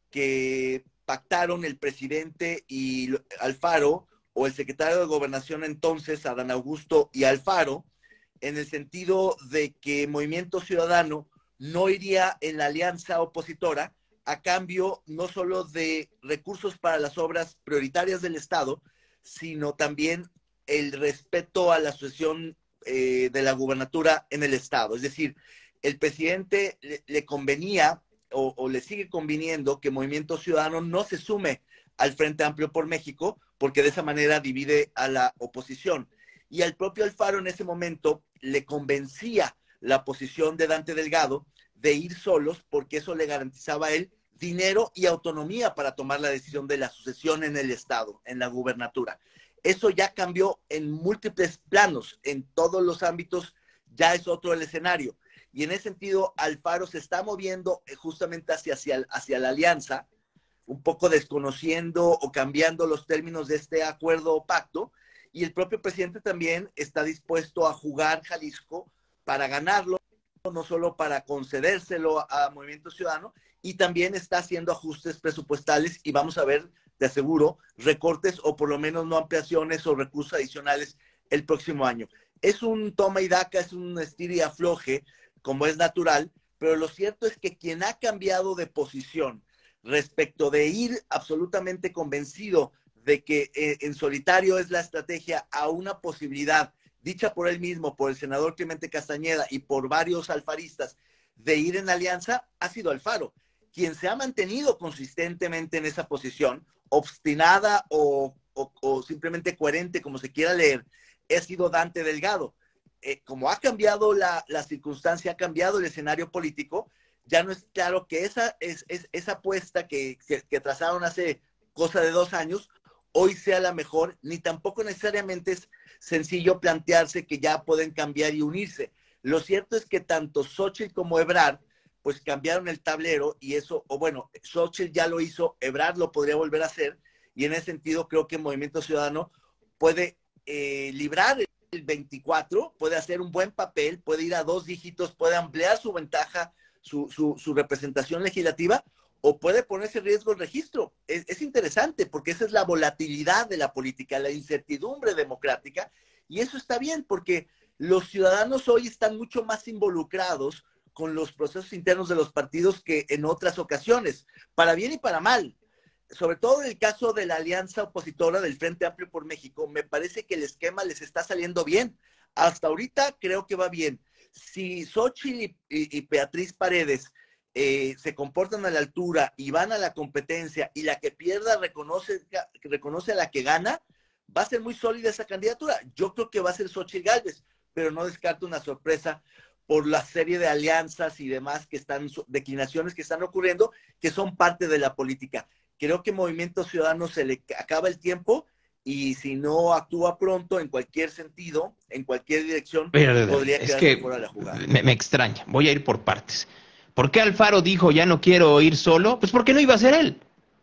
que pactaron el presidente y Alfaro, o el secretario de Gobernación entonces, Adán Augusto y Alfaro, en el sentido de que Movimiento Ciudadano no iría en la alianza opositora a cambio no solo de recursos para las obras prioritarias del Estado, sino también el respeto a la sucesión eh, de la gubernatura en el Estado. Es decir, el presidente le, le convenía o, o le sigue conviniendo que Movimiento Ciudadano no se sume al Frente Amplio por México, porque de esa manera divide a la oposición. Y al propio Alfaro en ese momento le convencía la posición de Dante Delgado de ir solos, porque eso le garantizaba a él dinero y autonomía para tomar la decisión de la sucesión en el Estado, en la gubernatura. Eso ya cambió en múltiples planos, en todos los ámbitos ya es otro el escenario. Y en ese sentido, Alfaro se está moviendo justamente hacia, hacia, hacia la alianza, un poco desconociendo o cambiando los términos de este acuerdo o pacto, y el propio presidente también está dispuesto a jugar Jalisco para ganarlo, no solo para concedérselo a, a Movimiento Ciudadano, y también está haciendo ajustes presupuestales y vamos a ver, te aseguro, recortes o por lo menos no ampliaciones o recursos adicionales el próximo año. Es un toma y daca, es un estira y afloje, como es natural, pero lo cierto es que quien ha cambiado de posición respecto de ir absolutamente convencido de que eh, en solitario es la estrategia a una posibilidad dicha por él mismo, por el senador Clemente Castañeda y por varios alfaristas de ir en alianza, ha sido Alfaro. Quien se ha mantenido consistentemente en esa posición, obstinada o, o, o simplemente coherente, como se quiera leer, ha sido Dante Delgado. Eh, como ha cambiado la, la circunstancia, ha cambiado el escenario político, ya no es claro que esa, es, es, esa apuesta que, que, que trazaron hace cosa de dos años, hoy sea la mejor, ni tampoco necesariamente es sencillo plantearse que ya pueden cambiar y unirse. Lo cierto es que tanto Xóchitl como Ebrard, pues cambiaron el tablero y eso, o bueno, Xóchitl ya lo hizo, Ebrard lo podría volver a hacer, y en ese sentido creo que Movimiento Ciudadano puede eh, librar el veinticuatro, puede hacer un buen papel, puede ir a dos dígitos, puede ampliar su ventaja, su, su, su representación legislativa, o puede ponerse en riesgo el registro. Es, es interesante porque esa es la volatilidad de la política, la incertidumbre democrática, y eso está bien porque los ciudadanos hoy están mucho más involucrados con los procesos internos de los partidos que en otras ocasiones, para bien y para mal. Sobre todo en el caso de la alianza opositora del Frente Amplio por México, me parece que el esquema les está saliendo bien. Hasta ahorita creo que va bien. Si Xóchitl y, y, y Beatriz Paredes eh, se comportan a la altura y van a la competencia y la que pierda reconoce, reconoce a la que gana, va a ser muy sólida esa candidatura. Yo creo que va a ser Xóchitl Gálvez, pero no descarto una sorpresa por la serie de alianzas y demás que están, declinaciones que están ocurriendo, que son parte de la política. Creo que Movimiento Ciudadano se le acaba el tiempo y si no actúa pronto en cualquier sentido, en cualquier dirección, Pero, podría es quedarse que fuera de la jugada. Me, me extraña, voy a ir por partes. ¿Por qué Alfaro dijo ya no quiero ir solo? Pues porque no iba a ser él.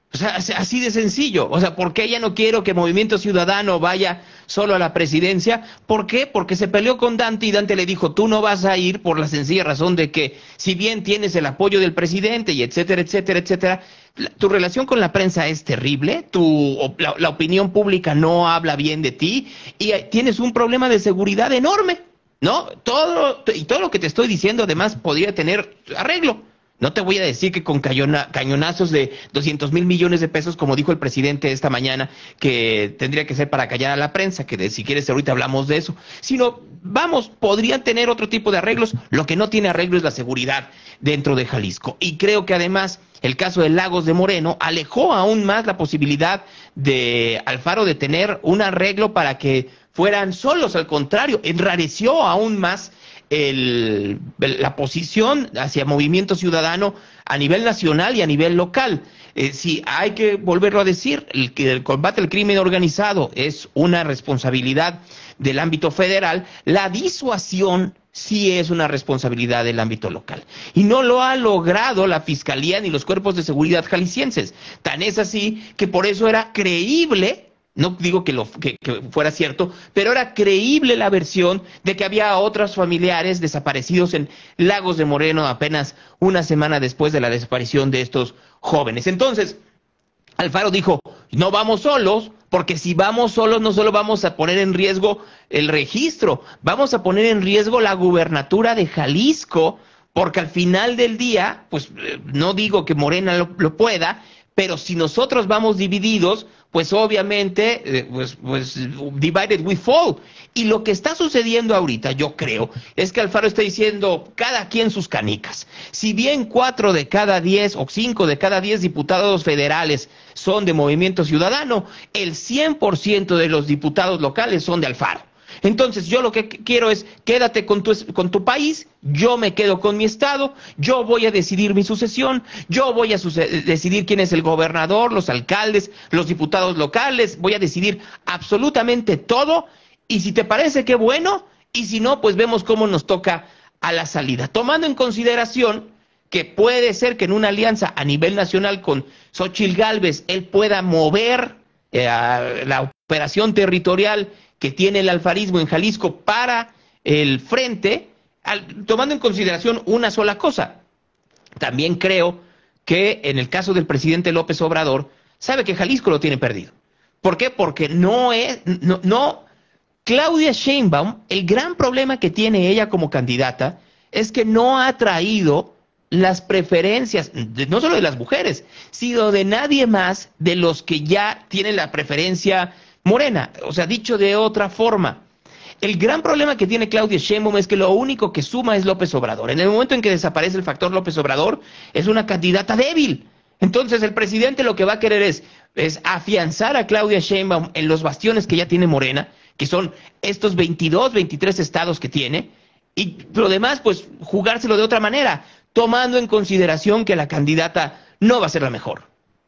O sea, así de sencillo. O sea, ¿por qué ella no quiero que Movimiento Ciudadano vaya solo a la presidencia? ¿Por qué? Porque se peleó con Dante y Dante le dijo, tú no vas a ir por la sencilla razón de que si bien tienes el apoyo del presidente y etcétera, etcétera, etcétera, la, tu relación con la prensa es terrible, tu, la, la opinión pública no habla bien de ti y tienes un problema de seguridad enorme, ¿no? Todo, y todo lo que te estoy diciendo además podría tener arreglo. No te voy a decir que con cañona, cañonazos de doscientos mil millones de pesos, como dijo el presidente esta mañana, que tendría que ser para callar a la prensa, que de, si quieres ahorita hablamos de eso, sino, vamos, podrían tener otro tipo de arreglos. Lo que no tiene arreglo es la seguridad dentro de Jalisco. Y creo que además el caso de Lagos de Moreno alejó aún más la posibilidad de Alfaro de tener un arreglo para que fueran solos. Al contrario, enrareció aún más El, la posición hacia Movimiento Ciudadano a nivel nacional y a nivel local. Eh, sí, hay que volverlo a decir, el, el combate al crimen organizado es una responsabilidad del ámbito federal, la disuasión sí es una responsabilidad del ámbito local. Y no lo ha logrado la Fiscalía ni los cuerpos de seguridad jaliscienses. Tan es así que por eso era creíble. No digo que, lo, que, que fuera cierto, pero era creíble la versión de que había otros familiares desaparecidos en Lagos de Moreno apenas una semana después de la desaparición de estos jóvenes. Entonces, Alfaro dijo, no vamos solos, porque si vamos solos no solo vamos a poner en riesgo el registro, vamos a poner en riesgo la gubernatura de Jalisco, porque al final del día, pues no digo que Morena lo, lo pueda, pero si nosotros vamos divididos, pues obviamente, eh, pues, pues divided we fall. Y lo que está sucediendo ahorita, yo creo, es que Alfaro está diciendo cada quien sus canicas. Si bien cuatro de cada diez o cinco de cada diez diputados federales son de Movimiento Ciudadano, el cien por ciento de los diputados locales son de Alfaro. Entonces yo lo que quiero es, quédate con tu, con tu país, yo me quedo con mi estado, yo voy a decidir mi sucesión, yo voy a decidir quién es el gobernador, los alcaldes, los diputados locales, voy a decidir absolutamente todo, y si te parece que bueno, y si no, pues vemos cómo nos toca a la salida. Tomando en consideración que puede ser que en una alianza a nivel nacional con Xóchitl Gálvez, él pueda mover eh, la operación territorial que tiene el alfarismo en Jalisco para el frente, al, tomando en consideración una sola cosa. También creo que en el caso del presidente López Obrador, sabe que Jalisco lo tiene perdido. ¿Por qué? Porque no es, no, no, Claudia Sheinbaum, el gran problema que tiene ella como candidata es que no ha traído las preferencias, de, no solo de las mujeres, sino de nadie más de los que ya tienen la preferencia Morena. O sea, dicho de otra forma, el gran problema que tiene Claudia Sheinbaum es que lo único que suma es López Obrador. En el momento en que desaparece el factor López Obrador, es una candidata débil. Entonces el presidente lo que va a querer es, es afianzar a Claudia Sheinbaum en los bastiones que ya tiene Morena, que son estos veintidós, veintitrés estados que tiene, y lo demás, pues jugárselo de otra manera, tomando en consideración que la candidata no va a ser la mejor.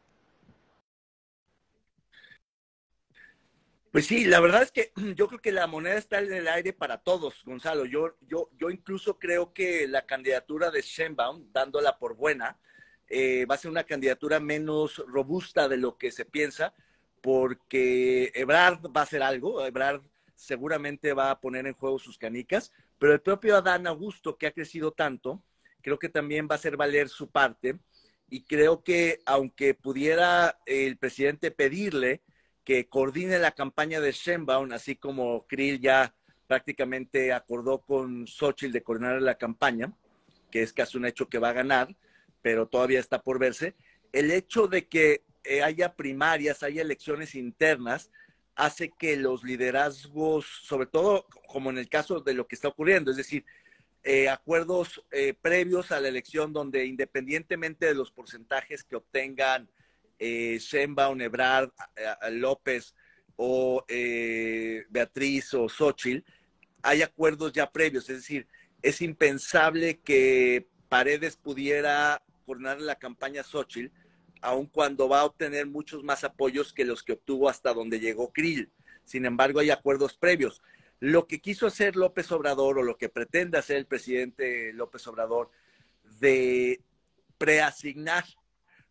Pues sí, la verdad es que yo creo que la moneda está en el aire para todos, Gonzalo. Yo, yo, yo incluso creo que la candidatura de Sheinbaum, dándola por buena, eh, va a ser una candidatura menos robusta de lo que se piensa, porque Ebrard va a hacer algo, Ebrard seguramente va a poner en juego sus canicas, pero el propio Adán Augusto, que ha crecido tanto, creo que también va a hacer valer su parte, y creo que aunque pudiera el presidente pedirle que coordine la campaña de Sheinbaum, así como Krill ya prácticamente acordó con Xóchitl de coordinar la campaña, que es casi un hecho que va a ganar, pero todavía está por verse. El hecho de que eh, haya primarias, haya elecciones internas, hace que los liderazgos, sobre todo como en el caso de lo que está ocurriendo, es decir, eh, acuerdos eh, previos a la elección donde independientemente de los porcentajes que obtengan Eh, Sheinbaum, Ebrard, López o eh, Beatriz o Xóchitl, hay acuerdos ya previos, es decir, es impensable que Paredes pudiera coordinar la campaña Xóchitl, aun cuando va a obtener muchos más apoyos que los que obtuvo hasta donde llegó Krill. Sin embargo, hay acuerdos previos. Lo que quiso hacer López Obrador, o lo que pretende hacer el presidente López Obrador, de preasignar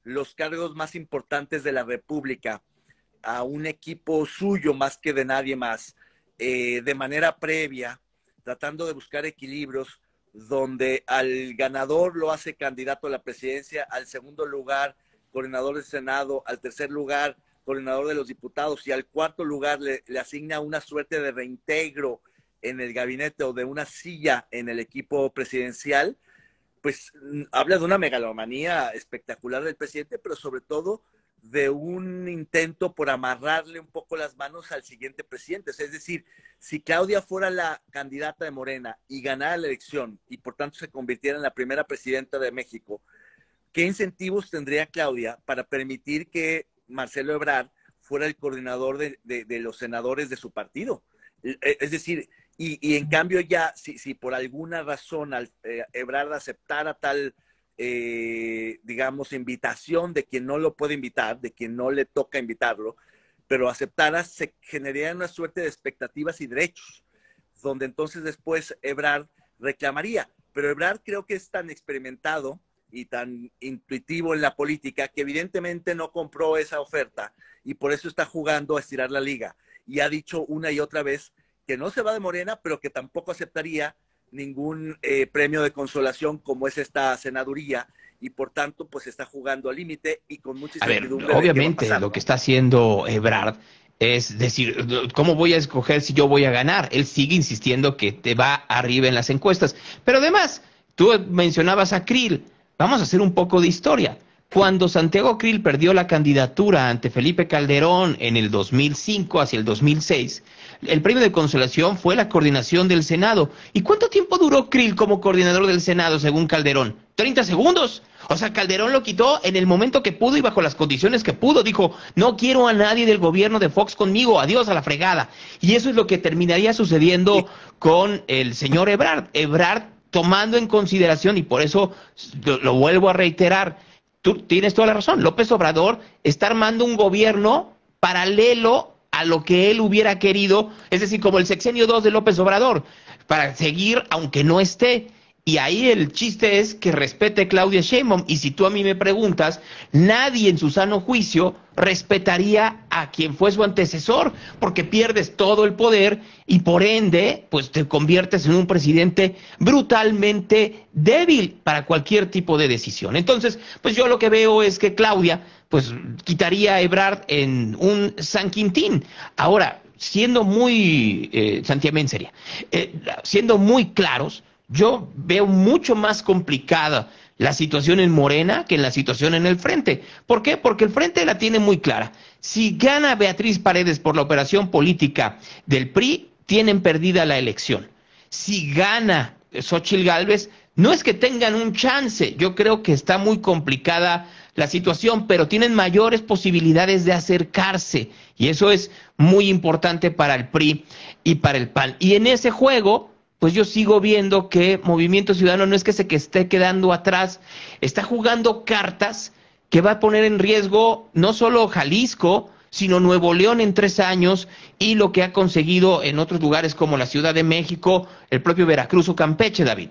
los cargos más importantes de la República a un equipo suyo más que de nadie más, eh, de manera previa, tratando de buscar equilibrios, donde al ganador lo hace candidato a la presidencia, al segundo lugar, coordinador del Senado, al tercer lugar, coordinador de los diputados, y al cuarto lugar le, le asigna una suerte de reintegro en el gabinete o de una silla en el equipo presidencial, pues habla de una megalomanía espectacular del presidente, pero sobre todo de un intento por amarrarle un poco las manos al siguiente presidente. Es decir, si Claudia fuera la candidata de Morena y ganara la elección y por tanto se convirtiera en la primera presidenta de México, ¿qué incentivos tendría Claudia para permitir que Marcelo Ebrard fuera el coordinador de, de, de los senadores de su partido? Es decir, y, y en cambio ya, si, si por alguna razón al, eh, Ebrard aceptara tal... Eh, digamos, invitación de quien no lo puede invitar, de quien no le toca invitarlo, pero aceptara, se generaría una suerte de expectativas y derechos, donde entonces después Ebrard reclamaría. Pero Ebrard creo que es tan experimentado y tan intuitivo en la política que evidentemente no compró esa oferta y por eso está jugando a estirar la liga. Y ha dicho una y otra vez que no se va de Morena, pero que tampoco aceptaría ningún eh, premio de consolación como es esta senaduría, y por tanto pues está jugando al límite y con mucha incertidumbre. Obviamente lo que está haciendo Ebrard es decir, ¿cómo voy a escoger si yo voy a ganar? Él sigue insistiendo que te va arriba en las encuestas, pero además tú mencionabas a Krill. Vamos a hacer un poco de historia. Cuando Santiago Krill perdió la candidatura ante Felipe Calderón en el dos mil cinco hacia el dos mil seis, el premio de consolación fue la coordinación del Senado. ¿Y cuánto tiempo duró Krill como coordinador del Senado, según Calderón? ¿treinta segundos? O sea, Calderón lo quitó en el momento que pudo y bajo las condiciones que pudo. Dijo, no quiero a nadie del gobierno de Fox conmigo, adiós a la fregada. Y eso es lo que terminaría sucediendo con el señor Ebrard. Ebrard tomando en consideración, y por eso lo, lo vuelvo a reiterar, tú tienes toda la razón, López Obrador está armando un gobierno paralelo a lo que él hubiera querido, es decir, como el sexenio dos de López Obrador, para seguir aunque no esté. Y ahí el chiste es que respete Claudia Sheinbaum. Y si tú a mí me preguntas, nadie en su sano juicio respetaría a quien fue su antecesor, porque pierdes todo el poder y por ende, pues te conviertes en un presidente brutalmente débil para cualquier tipo de decisión. Entonces, pues yo lo que veo es que Claudia, pues quitaría a Ebrard en un San Quintín. Ahora, siendo muy, eh, santiamén sería, eh, siendo muy claros, yo veo mucho más complicada la situación en Morena que en la situación en el Frente. ¿Por qué? Porque el Frente la tiene muy clara. Si gana Beatriz Paredes por la operación política del P R I, tienen perdida la elección. Si gana Xóchitl Gálvez, no es que tengan un chance. Yo creo que está muy complicada la situación, pero tienen mayores posibilidades de acercarse. Y eso es muy importante para el P R I y para el P A N. Y en ese juego, pues yo sigo viendo que Movimiento Ciudadano no es que se que esté quedando atrás, está jugando cartas que va a poner en riesgo no solo Jalisco, sino Nuevo León en tres años y lo que ha conseguido en otros lugares como la Ciudad de México, el propio Veracruz o Campeche, David.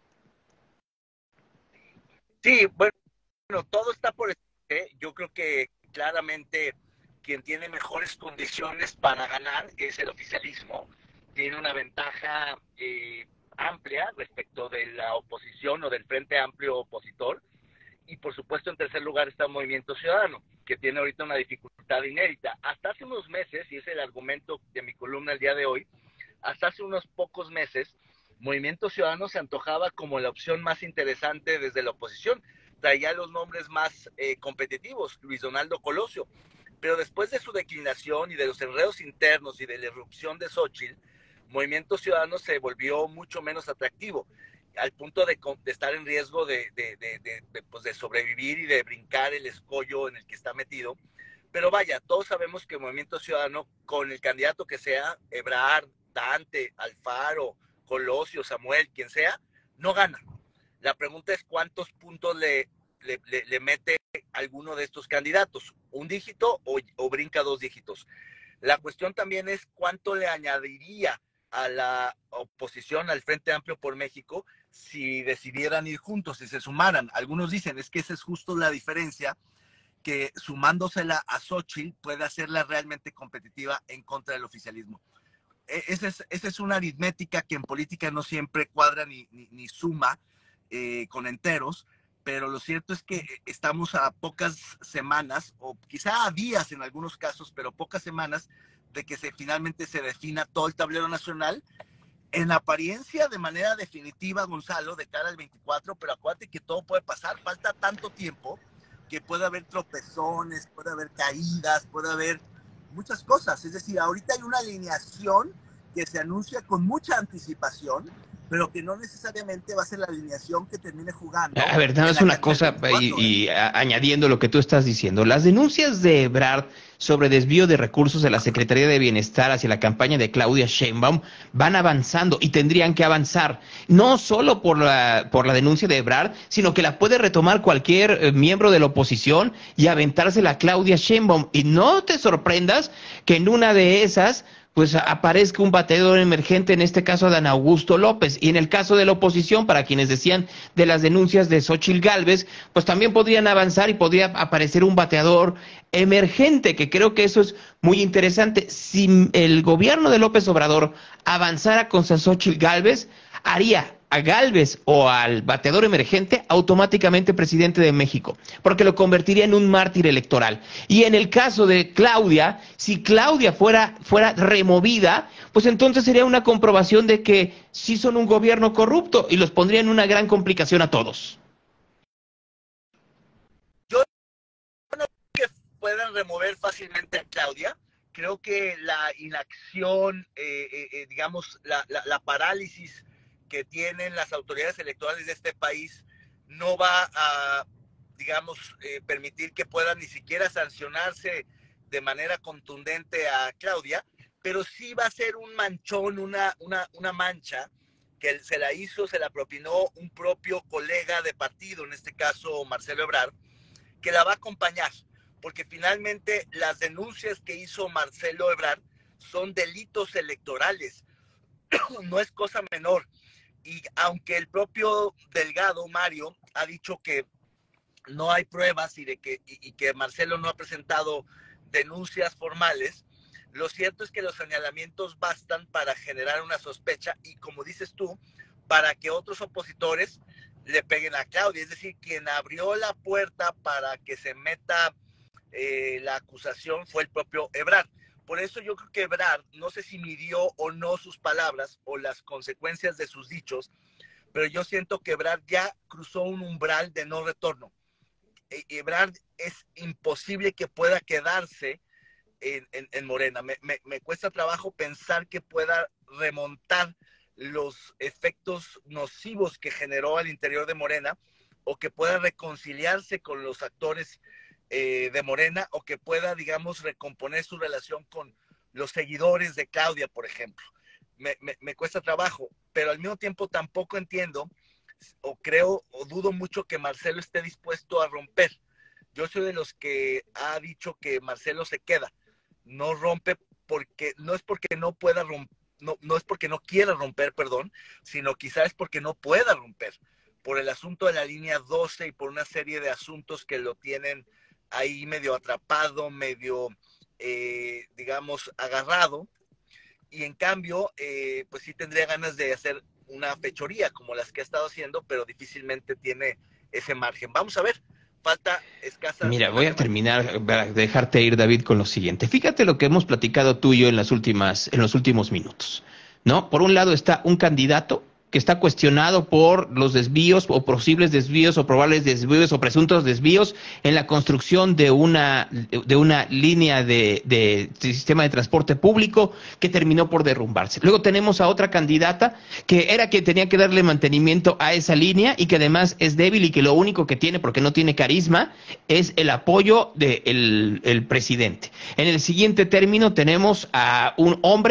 Sí, bueno, todo está por... ¿eh? Yo creo que claramente quien tiene mejores condiciones para ganar es el oficialismo. Tiene una ventaja eh, amplia respecto de la oposición o del Frente Amplio opositor. Y por supuesto en tercer lugar está Movimiento Ciudadano, que tiene ahorita una dificultad inédita. Hasta hace unos meses, y es el argumento de mi columna el día de hoy, hasta hace unos pocos meses, Movimiento Ciudadano se antojaba como la opción más interesante desde la oposición. Traía los nombres más eh, competitivos, Luis Donaldo Colosio. Pero después de su declinación y de los enredos internos y de la irrupción de Xóchitl, Movimiento Ciudadano se volvió mucho menos atractivo, al punto de, de estar en riesgo de, de, de, de, de, pues de sobrevivir y de brincar el escollo en el que está metido. Pero vaya, todos sabemos que Movimiento Ciudadano, con el candidato que sea, Ebrard, Dante, Alfaro, Colosio, Samuel, quien sea, no gana. La pregunta es cuántos puntos le, le, le, le mete alguno de estos candidatos, un dígito o, o brinca dos dígitos. La cuestión también es cuánto le añadiría a la oposición, al Frente Amplio por México, si decidieran ir juntos, si se sumaran. Algunos dicen, es que esa es justo la diferencia que sumándosela a Xóchitl puede hacerla realmente competitiva en contra del oficialismo. Esa es, esa es una aritmética que en política no siempre cuadra ni, ni, ni suma eh, con enteros, pero lo cierto es que estamos a pocas semanas, o quizá a días en algunos casos, pero pocas semanas, de que se, finalmente se defina todo el tablero nacional, en apariencia de manera definitiva, Gonzalo, de cara al veinticuatro, pero acuérdate que todo puede pasar, falta tanto tiempo que puede haber tropezones, puede haber caídas, puede haber muchas cosas. Es decir, ahorita hay una alineación que se anuncia con mucha anticipación, pero que no necesariamente va a ser la alineación que termine jugando. A ver, nada más una cosa, y, y a, añadiendo lo que tú estás diciendo, las denuncias de Ebrard sobre desvío de recursos de la Secretaría de Bienestar hacia la campaña de Claudia Sheinbaum van avanzando y tendrían que avanzar, no solo por la, por la denuncia de Ebrard, sino que la puede retomar cualquier eh, miembro de la oposición y aventársela a Claudia Sheinbaum. Y no te sorprendas que en una de esas pues aparezca un bateador emergente, en este caso Adán Augusto López, y en el caso de la oposición, para quienes decían de las denuncias de Xóchitl Gálvez, pues también podrían avanzar y podría aparecer un bateador emergente, que creo que eso es muy interesante. Si el gobierno de López Obrador avanzara con Xóchitl Gálvez, haría a Gálvez o al bateador emergente automáticamente presidente de México, porque lo convertiría en un mártir electoral. Y en el caso de Claudia, si Claudia fuera, fuera removida, pues entonces sería una comprobación de que sí son un gobierno corrupto y los pondría en una gran complicación a todos. Yo no creo que puedan remover fácilmente a Claudia. Creo que la inacción, eh, eh, eh, digamos, la, la, la parálisis que tienen las autoridades electorales de este país no va a, digamos, eh, permitir que puedan ni siquiera sancionarse de manera contundente a Claudia, pero sí va a ser un manchón, una, una, una mancha que se la hizo, se la propinó un propio colega de partido, en este caso Marcelo Ebrard, que la va a acompañar, porque finalmente las denuncias que hizo Marcelo Ebrard son delitos electorales, no es cosa menor. Y aunque el propio Delgado, Mario, ha dicho que no hay pruebas y, de que, y, y que Marcelo no ha presentado denuncias formales, lo cierto es que los señalamientos bastan para generar una sospecha y, como dices tú, para que otros opositores le peguen a Claudia. Es decir, quien abrió la puerta para que se meta eh, la acusación fue el propio Ebrard. Por eso yo creo que Ebrard, no sé si midió o no sus palabras o las consecuencias de sus dichos, pero yo siento que Ebrard ya cruzó un umbral de no retorno. Ebrard es imposible que pueda quedarse en, en, en Morena. Me, me, me cuesta trabajo pensar que pueda remontar los efectos nocivos que generó al interior de Morena, o que pueda reconciliarse con los actores Eh, de Morena, o que pueda, digamos, recomponer su relación con los seguidores de Claudia, por ejemplo. Me, me, me cuesta trabajo, pero al mismo tiempo tampoco entiendo, o creo, o dudo mucho que Marcelo esté dispuesto a romper. Yo soy de los que ha dicho que Marcelo se queda, no rompe, porque no es porque no pueda romper, no, no es porque no quiera romper, perdón, sino quizás es porque no pueda romper, por el asunto de la línea doce y por una serie de asuntos que lo tienen ahí medio atrapado, medio, eh, digamos, agarrado, y en cambio, eh, pues sí tendría ganas de hacer una fechoría como las que ha estado haciendo, pero difícilmente tiene ese margen. Vamos a ver, falta escasa... Mira, voy a terminar, para dejarte ir, David, con lo siguiente. Fíjate lo que hemos platicado tú y yo en las últimas, en los últimos minutos, ¿no? Por un lado está un candidato que está cuestionado por los desvíos o posibles desvíos o probables desvíos o presuntos desvíos en la construcción de una de una línea de, de, de sistema de transporte público que terminó por derrumbarse. Luego tenemos a otra candidata que era quien tenía que darle mantenimiento a esa línea y que además es débil y que lo único que tiene, porque no tiene carisma, es el apoyo del el presidente. En el siguiente término tenemos a un hombre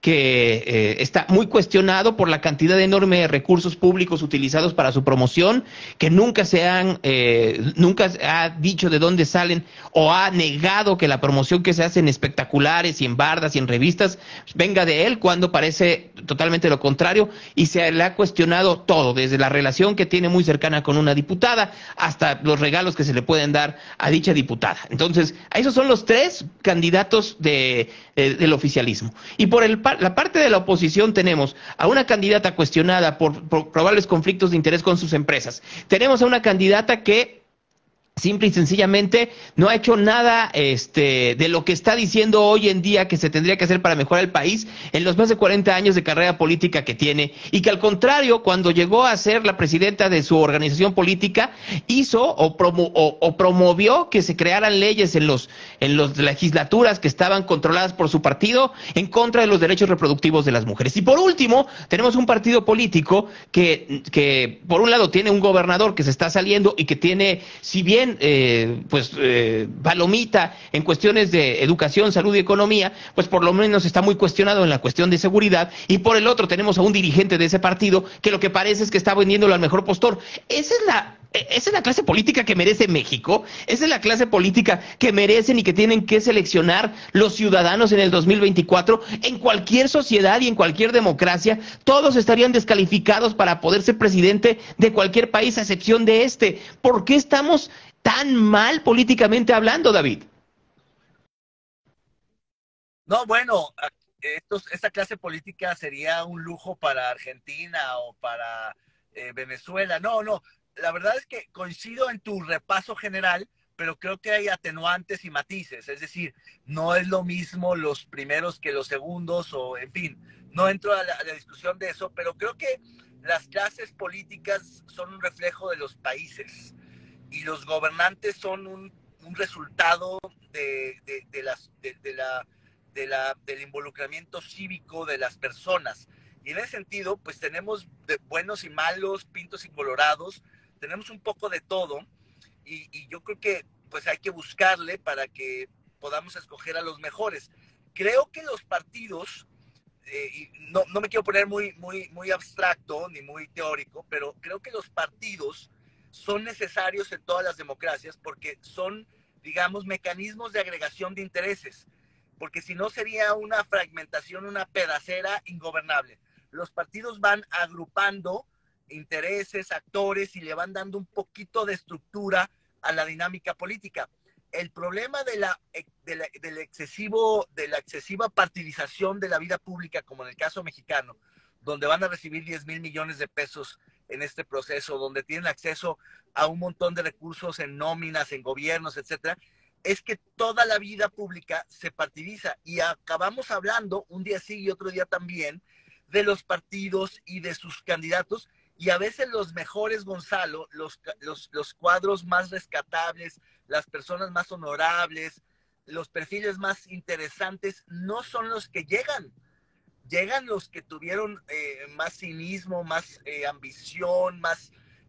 que eh, está muy cuestionado por la cantidad enorme de recursos públicos utilizados para su promoción, que nunca se han, eh, nunca ha dicho de dónde salen o ha negado que la promoción que se hace en espectaculares y en bardas y en revistas venga de él, cuando parece totalmente lo contrario, y se le ha cuestionado todo, desde la relación que tiene muy cercana con una diputada hasta los regalos que se le pueden dar a dicha diputada. Entonces, esos son los tres candidatos de, eh, del oficialismo. Y por el la parte de la oposición tenemos a una candidata cuestionada por, por probables conflictos de interés con sus empresas. Tenemos a una candidata que simple y sencillamente no ha hecho nada este, de lo que está diciendo hoy en día que se tendría que hacer para mejorar el país en los más de cuarenta años de carrera política que tiene, y que al contrario, cuando llegó a ser la presidenta de su organización política, hizo o, promo, o, o promovió que se crearan leyes en los en las legislaturas que estaban controladas por su partido en contra de los derechos reproductivos de las mujeres. Y por último, tenemos un partido político que, que por un lado tiene un gobernador que se está saliendo y que tiene, si bien Eh, pues eh, palomita en cuestiones de educación, salud y economía, pues por lo menos está muy cuestionado en la cuestión de seguridad, y por el otro tenemos a un dirigente de ese partido que lo que parece es que está vendiéndolo al mejor postor. Esa es la Esa es la clase política que merece México, esa es la clase política que merecen y que tienen que seleccionar los ciudadanos en el dos mil veinticuatro. En cualquier sociedad y en cualquier democracia, todos estarían descalificados para poder ser presidente de cualquier país, a excepción de este. ¿Por qué estamos tan mal políticamente hablando, David? No, bueno, estos, esta clase política sería un lujo para Argentina o para eh, Venezuela. No, no. La verdad es que coincido en tu repaso general, pero creo que hay atenuantes y matices. Es decir, no es lo mismo los primeros que los segundos, o en fin, no entro a la, a la discusión de eso, pero creo que las clases políticas son un reflejo de los países y los gobernantes son un, un resultado de, de, de las, de, de la, de la, del involucramiento cívico de las personas. Y en ese sentido, pues tenemos de buenos y malos, pintos y colorados, tenemos un poco de todo, y, y yo creo que pues hay que buscarle para que podamos escoger a los mejores. Creo que los partidos, eh, y no, no me quiero poner muy, muy, muy abstracto ni muy teórico, pero creo que los partidos son necesarios en todas las democracias porque son, digamos, mecanismos de agregación de intereses, porque si no sería una fragmentación, una pedacera ingobernable. Los partidos van agrupando intereses, actores, y le van dando un poquito de estructura a la dinámica política. El problema de la, de la, del excesivo, de la excesiva partidización de la vida pública, como en el caso mexicano, donde van a recibir diez mil millones de pesos en este proceso, donde tienen acceso a un montón de recursos en nóminas, en gobiernos, etcétera, es que toda la vida pública se partidiza, y acabamos hablando un día sí y otro día también de los partidos y de sus candidatos, y a veces los mejores, Gonzalo, los, los, los cuadros más rescatables, las personas más honorables, los perfiles más interesantes, no son los que llegan. Llegan los que tuvieron eh, más cinismo, más eh, ambición, más,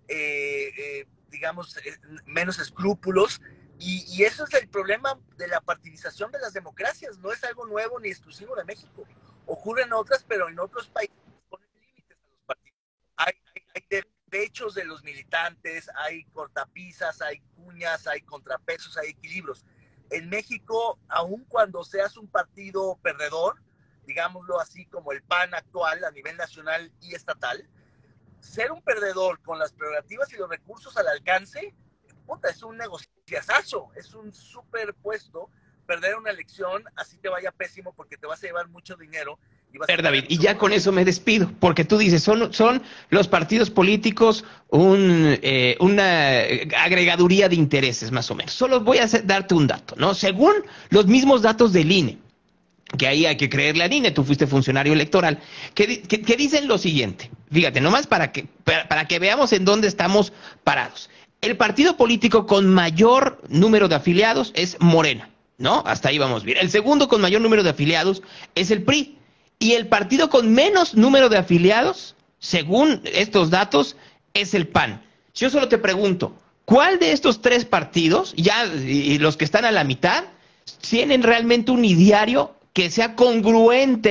eh, eh, digamos, eh, menos escrúpulos. Y, y eso es el problema de la partidización de las democracias. No es algo nuevo ni exclusivo de México. Ocurre en otras, pero en otros países ponen límites a los partidos. Hay, hay, hay derechos de los militantes, hay cortapisas, hay cuñas, hay contrapesos, hay equilibrios. En México, aun cuando seas un partido perdedor, digámoslo así, como el P A N actual a nivel nacional y estatal, ser un perdedor con las prerrogativas y los recursos al alcance, puta, es un negociazazo, es un superpuesto. Perder una elección, así te vaya pésimo, porque te vas a llevar mucho dinero. Y vas a ver, David, y ya con eso me despido, porque tú dices, son, son los partidos políticos un, eh, una agregaduría de intereses, más o menos. Solo voy a hacer, darte un dato, ¿no? Según los mismos datos del I N E, que ahí hay que creerle al I N E, tú fuiste funcionario electoral, que, que, que dicen lo siguiente, fíjate, nomás para que, para, para que veamos en dónde estamos parados. El partido político con mayor número de afiliados es Morena, ¿no? Hasta ahí vamos bien. El segundo con mayor número de afiliados es el P R I. Y el partido con menos número de afiliados, según estos datos, es el P A N. Yo solo te pregunto, ¿cuál de estos tres partidos, ya y los que están a la mitad, tienen realmente un ideario que sea congruente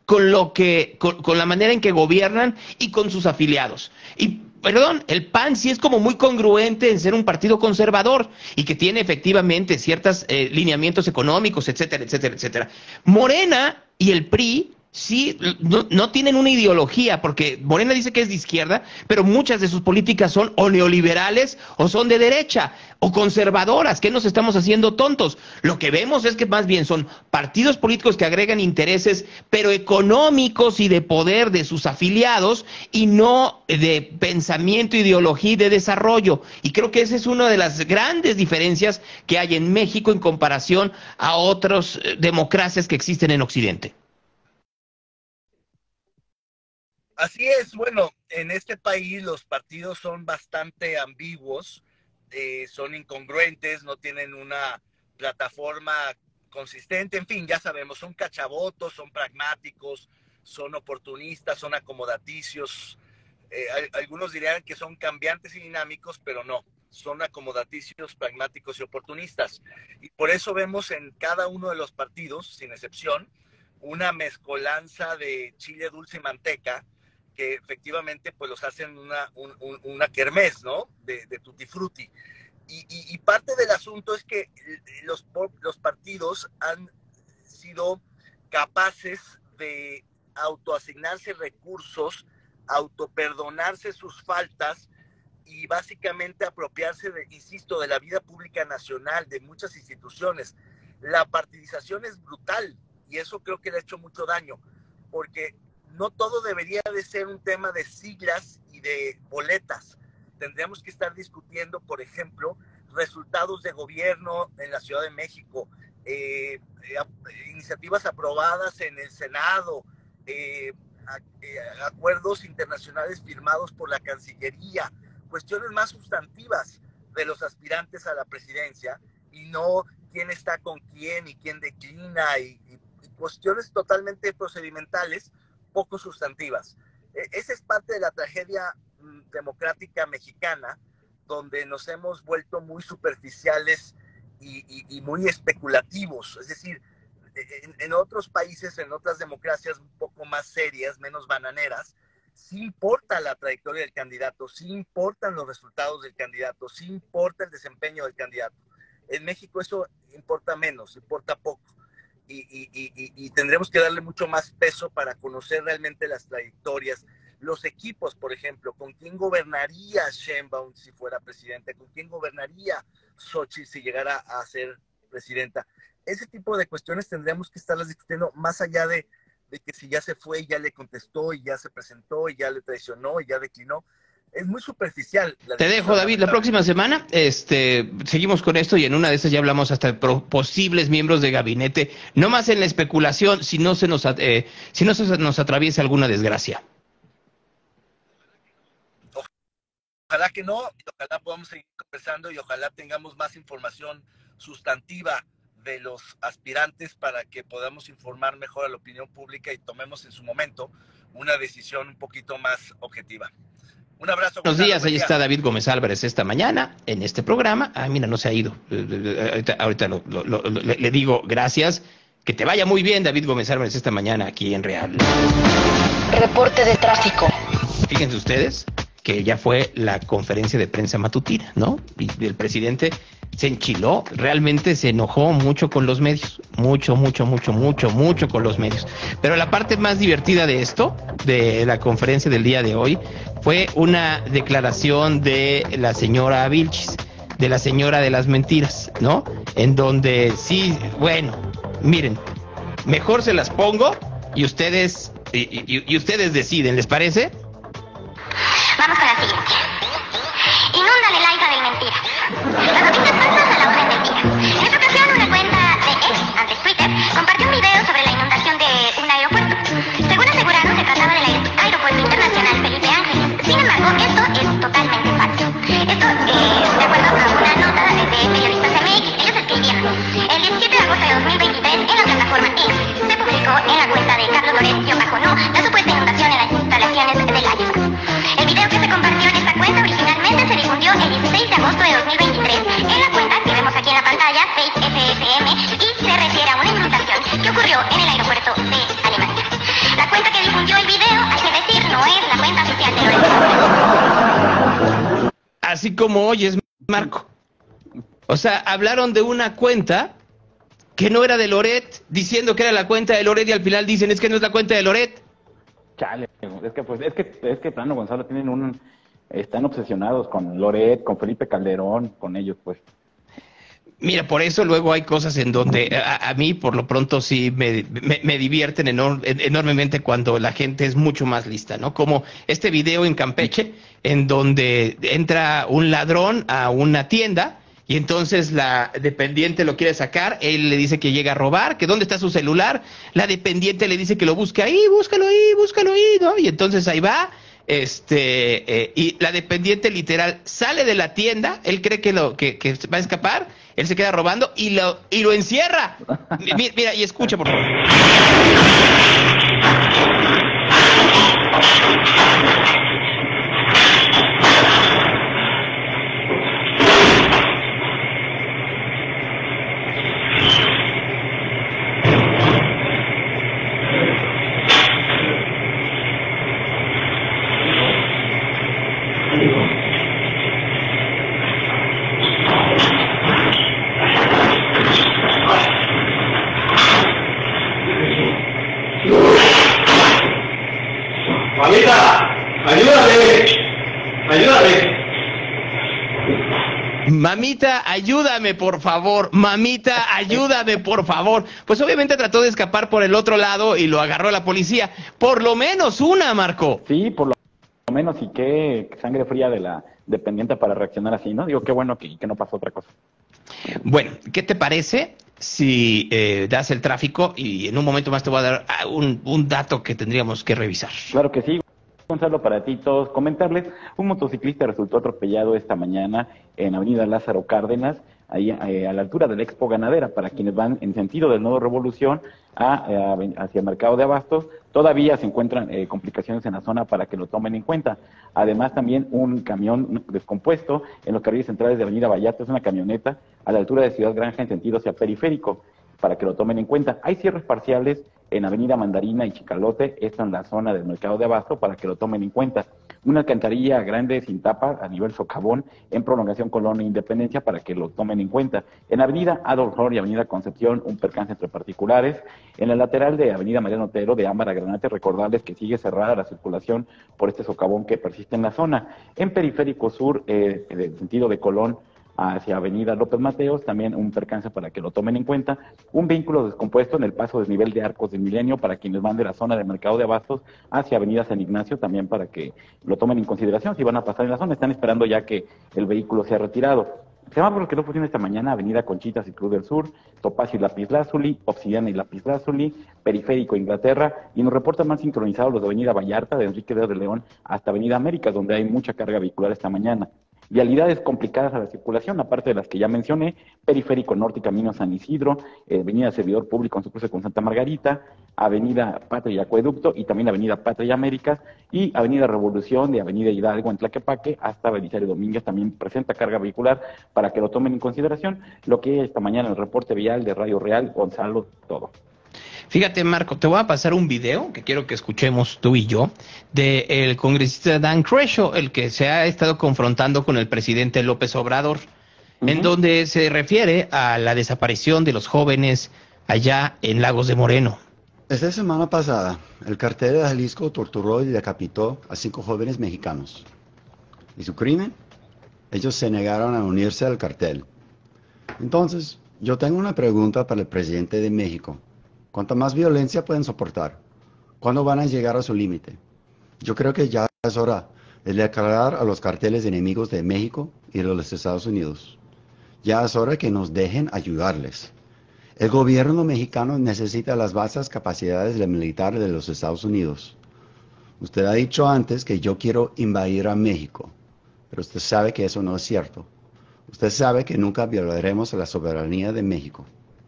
con lo que, con, con la manera en que gobiernan y con sus afiliados. Y perdón, el P A N sí es como muy congruente en ser un partido conservador y que tiene efectivamente ciertos eh, lineamientos económicos, etcétera, etcétera, etcétera. Morena y el P R I sí no, no tienen una ideología, porque Morena dice que es de izquierda, pero muchas de sus políticas son o neoliberales o son de derecha o conservadoras. ¿Qué nos estamos haciendo tontos? Lo que vemos es que más bien son partidos políticos que agregan intereses, pero económicos y de poder de sus afiliados y no de pensamiento, ideología y de desarrollo. Y creo que esa es una de las grandes diferencias que hay en México en comparación a otras democracias que existen en Occidente. Así es, bueno, en este país los partidos son bastante ambiguos, eh, son incongruentes, no tienen una plataforma consistente, en fin, ya sabemos, son cachabotos, son pragmáticos, son oportunistas, son acomodaticios, eh, algunos dirían que son cambiantes y dinámicos, pero no, son acomodaticios, pragmáticos y oportunistas. Y por eso vemos en cada uno de los partidos, sin excepción, una mezcolanza de chile dulce y manteca, que efectivamente pues los hacen una, un, un, una kermés, ¿no? De, de tutti frutti. Y, y, y parte del asunto es que los, los partidos han sido capaces de autoasignarse recursos, autoperdonarse sus faltas y básicamente apropiarse, de, insisto, de la vida pública nacional, de muchas instituciones. La partidización es brutal y eso creo que le ha hecho mucho daño, porque no todo debería de ser un tema de siglas y de boletas. Tendríamos que estar discutiendo, por ejemplo, resultados de gobierno en la Ciudad de México, eh, eh, iniciativas aprobadas en el Senado, eh, a, eh, acuerdos internacionales firmados por la Cancillería, cuestiones más sustantivas de los aspirantes a la presidencia y no quién está con quién y quién declina y, y, y cuestiones totalmente procedimentales, poco sustantivas. Esa es parte de la tragedia democrática mexicana, donde nos hemos vuelto muy superficiales y, y, y muy especulativos. Es decir, en, en otros países, en otras democracias un poco más serias, menos bananeras, sí importa la trayectoria del candidato, sí importan los resultados del candidato, sí importa el desempeño del candidato. En México eso importa menos, importa poco. Y, y, y, y tendremos que darle mucho más peso para conocer realmente las trayectorias, los equipos, por ejemplo, con quién gobernaría Sheinbaum si fuera presidenta, con quién gobernaría Xochitl si llegara a ser presidenta. Ese tipo de cuestiones tendríamos que estarlas discutiendo más allá de, de que si ya se fue y ya le contestó y ya se presentó y ya le traicionó y ya declinó. Es muy superficial. Te dejo, David, la próxima semana este, seguimos con esto y en una de esas ya hablamos hasta de pro, posibles miembros de gabinete, no más en la especulación, si no se nos, eh, si no se nos atraviesa alguna desgracia. Ojalá que no, ojalá podamos seguir conversando y ojalá tengamos más información sustantiva de los aspirantes para que podamos informar mejor a la opinión pública y tomemos en su momento una decisión un poquito más objetiva. Un abrazo. Buenos días, ahí está David Gómez Álvarez esta mañana en este programa. Ah, mira, no se ha ido. Ahorita, ahorita lo, lo, lo, le, le digo gracias. Que te vaya muy bien, David Gómez Álvarez, esta mañana aquí en Real. Reporte de tráfico. Fíjense ustedes que ya fue la conferencia de prensa matutina, ¿no? Y el presidente se enchiló, realmente se enojó mucho con los medios, mucho, mucho, mucho, mucho, mucho con los medios. Pero la parte más divertida de esto, de la conferencia del día de hoy, fue una declaración de la señora Vilchis, de la señora de las mentiras, ¿no? En donde sí, bueno, miren, mejor se las pongo y ustedes, y, y, y ustedes deciden, ¿les parece? Vamos con la siguiente. Inundan el AIFA del mentira. Las noticias falsas a la orden del día. En esta ocasión, una cuenta de X, antes Twitter, compartió un video sobre la inundación de un aeropuerto. Según aseguraron, se trataba del aer aeropuerto internacional Felipe Ángeles. Sin embargo, esto es totalmente falso. Esto, eh, de acuerdo a una nota de periodistas M X, ellos escribieron: el diecisiete de agosto de dos mil veintitrés, en la plataforma X, se publicó en la cuenta de Carlos Loret-No la supuesta inundación en las instalaciones del AIFA. El video que se compartió en esta cuenta originalmente se difundió el dieciséis de agosto de dos mil veintitrés en la cuenta que vemos aquí en la pantalla, Fake F S M, y se refiere a una inundación que ocurrió en el aeropuerto así como oyes, Marco. O sea, hablaron de una cuenta que no era de Loret, diciendo que era la cuenta de Loret, y al final dicen, es que no es la cuenta de Loret. Chale, es que pues, es que, es que Plano Gonzalo tienen un, están obsesionados con Loret, con Felipe Calderón, con ellos, pues. Mira, por eso luego hay cosas en donde a, a mí por lo pronto sí me, me, me divierten enor enormemente cuando la gente es mucho más lista, ¿no? Como este video en Campeche, en donde entra un ladrón a una tienda y entonces la dependiente lo quiere sacar, él le dice que llega a robar, que dónde está su celular, la dependiente le dice que lo busque ahí, búscalo ahí, búscalo ahí, ¿no? Y entonces ahí va. Este, eh, y la dependiente literal sale de la tienda, él cree que lo que, que va a escapar, él se queda robando y lo y lo encierra. Mira, mira y escucha, por favor. Mamita, ayúdame, por favor. Mamita, ayúdame, por favor. Pues obviamente trató de escapar por el otro lado y lo agarró la policía. Por lo menos una, Marco. Sí, por lo menos, y qué sangre fría de la dependiente para reaccionar así, ¿no? Digo, qué bueno que, que no pasó otra cosa. Bueno, ¿qué te parece si eh, das el tráfico y en un momento más te voy a dar un, un dato que tendríamos que revisar? Claro que sí. Gonzalo, para ti todos, comentarles, un motociclista resultó atropellado esta mañana en Avenida Lázaro Cárdenas, ahí eh, a la altura de la Expo Ganadera, para quienes van en sentido del Nodo Revolución a, a, hacia el Mercado de Abastos. Todavía se encuentran eh, complicaciones en la zona para que lo tomen en cuenta. Además, también un camión descompuesto en los carriles centrales de Avenida Vallarta, es una camioneta a la altura de Ciudad Granja en sentido hacia Periférico, para que lo tomen en cuenta. Hay cierres parciales en Avenida Mandarina y Chicalote, esto en la zona del Mercado de Abasto, para que lo tomen en cuenta. Una alcantarilla grande sin tapa a nivel socavón en prolongación Colón e Independencia, para que lo tomen en cuenta. En Avenida Adolf Horn y Avenida Concepción, un percance entre particulares. En la lateral de Avenida Mariano Otero, de Ámbar a Granate, recordarles que sigue cerrada la circulación por este socavón que persiste en la zona. En Periférico Sur, eh, en el sentido de Colón hacia Avenida López Mateos, también un percance para que lo tomen en cuenta. Un vehículo descompuesto en el paso desnivel de Arcos del Milenio para quienes van de la zona del Mercado de Abastos hacia Avenida San Ignacio, también para que lo tomen en consideración si van a pasar en la zona. Están esperando ya que el vehículo sea retirado. Semáforos que no pusieron esta mañana: Avenida Conchitas y Cruz del Sur, Topacio y Lapislázuli, Obsidiana y Lapislázuli, Periférico Inglaterra, y nos reportan más sincronizados los de Avenida Vallarta, de Enrique de León hasta Avenida América, donde hay mucha carga vehicular esta mañana. Vialidades complicadas a la circulación, aparte de las que ya mencioné: Periférico Norte y Camino San Isidro, eh, Avenida Servidor Público en su cruce con Santa Margarita, Avenida Patria y Acueducto, y también Avenida Patria y Américas, y Avenida Revolución de Avenida Hidalgo en Tlaquepaque hasta Belisario Domínguez también presenta carga vehicular para que lo tomen en consideración. Lo que esta mañana el reporte vial de Radio Real, Gonzalo, todo. Fíjate, Marco, te voy a pasar un video que quiero que escuchemos tú y yo, de el congresista Dan Crenshaw, el que se ha estado confrontando con el presidente López Obrador, uh-huh. en donde se refiere a la desaparición de los jóvenes allá en Lagos de Moreno. Esta semana pasada, el cartel de Jalisco torturó y decapitó a cinco jóvenes mexicanos. ¿Y su crimen? Ellos se negaron a unirse al cartel. Entonces, yo tengo una pregunta para el presidente de México. ¿Cuánta más violencia pueden soportar? ¿Cuándo van a llegar a su límite? Yo creo que ya es hora de declarar a los carteles enemigos de México y de los Estados Unidos. Ya es hora que nos dejen ayudarles. El gobierno mexicano necesita las vastas capacidades de militar de los Estados Unidos. Usted ha dicho antes que yo quiero invadir a México, pero usted sabe que eso no es cierto. Usted sabe que nunca violaremos la soberanía de México.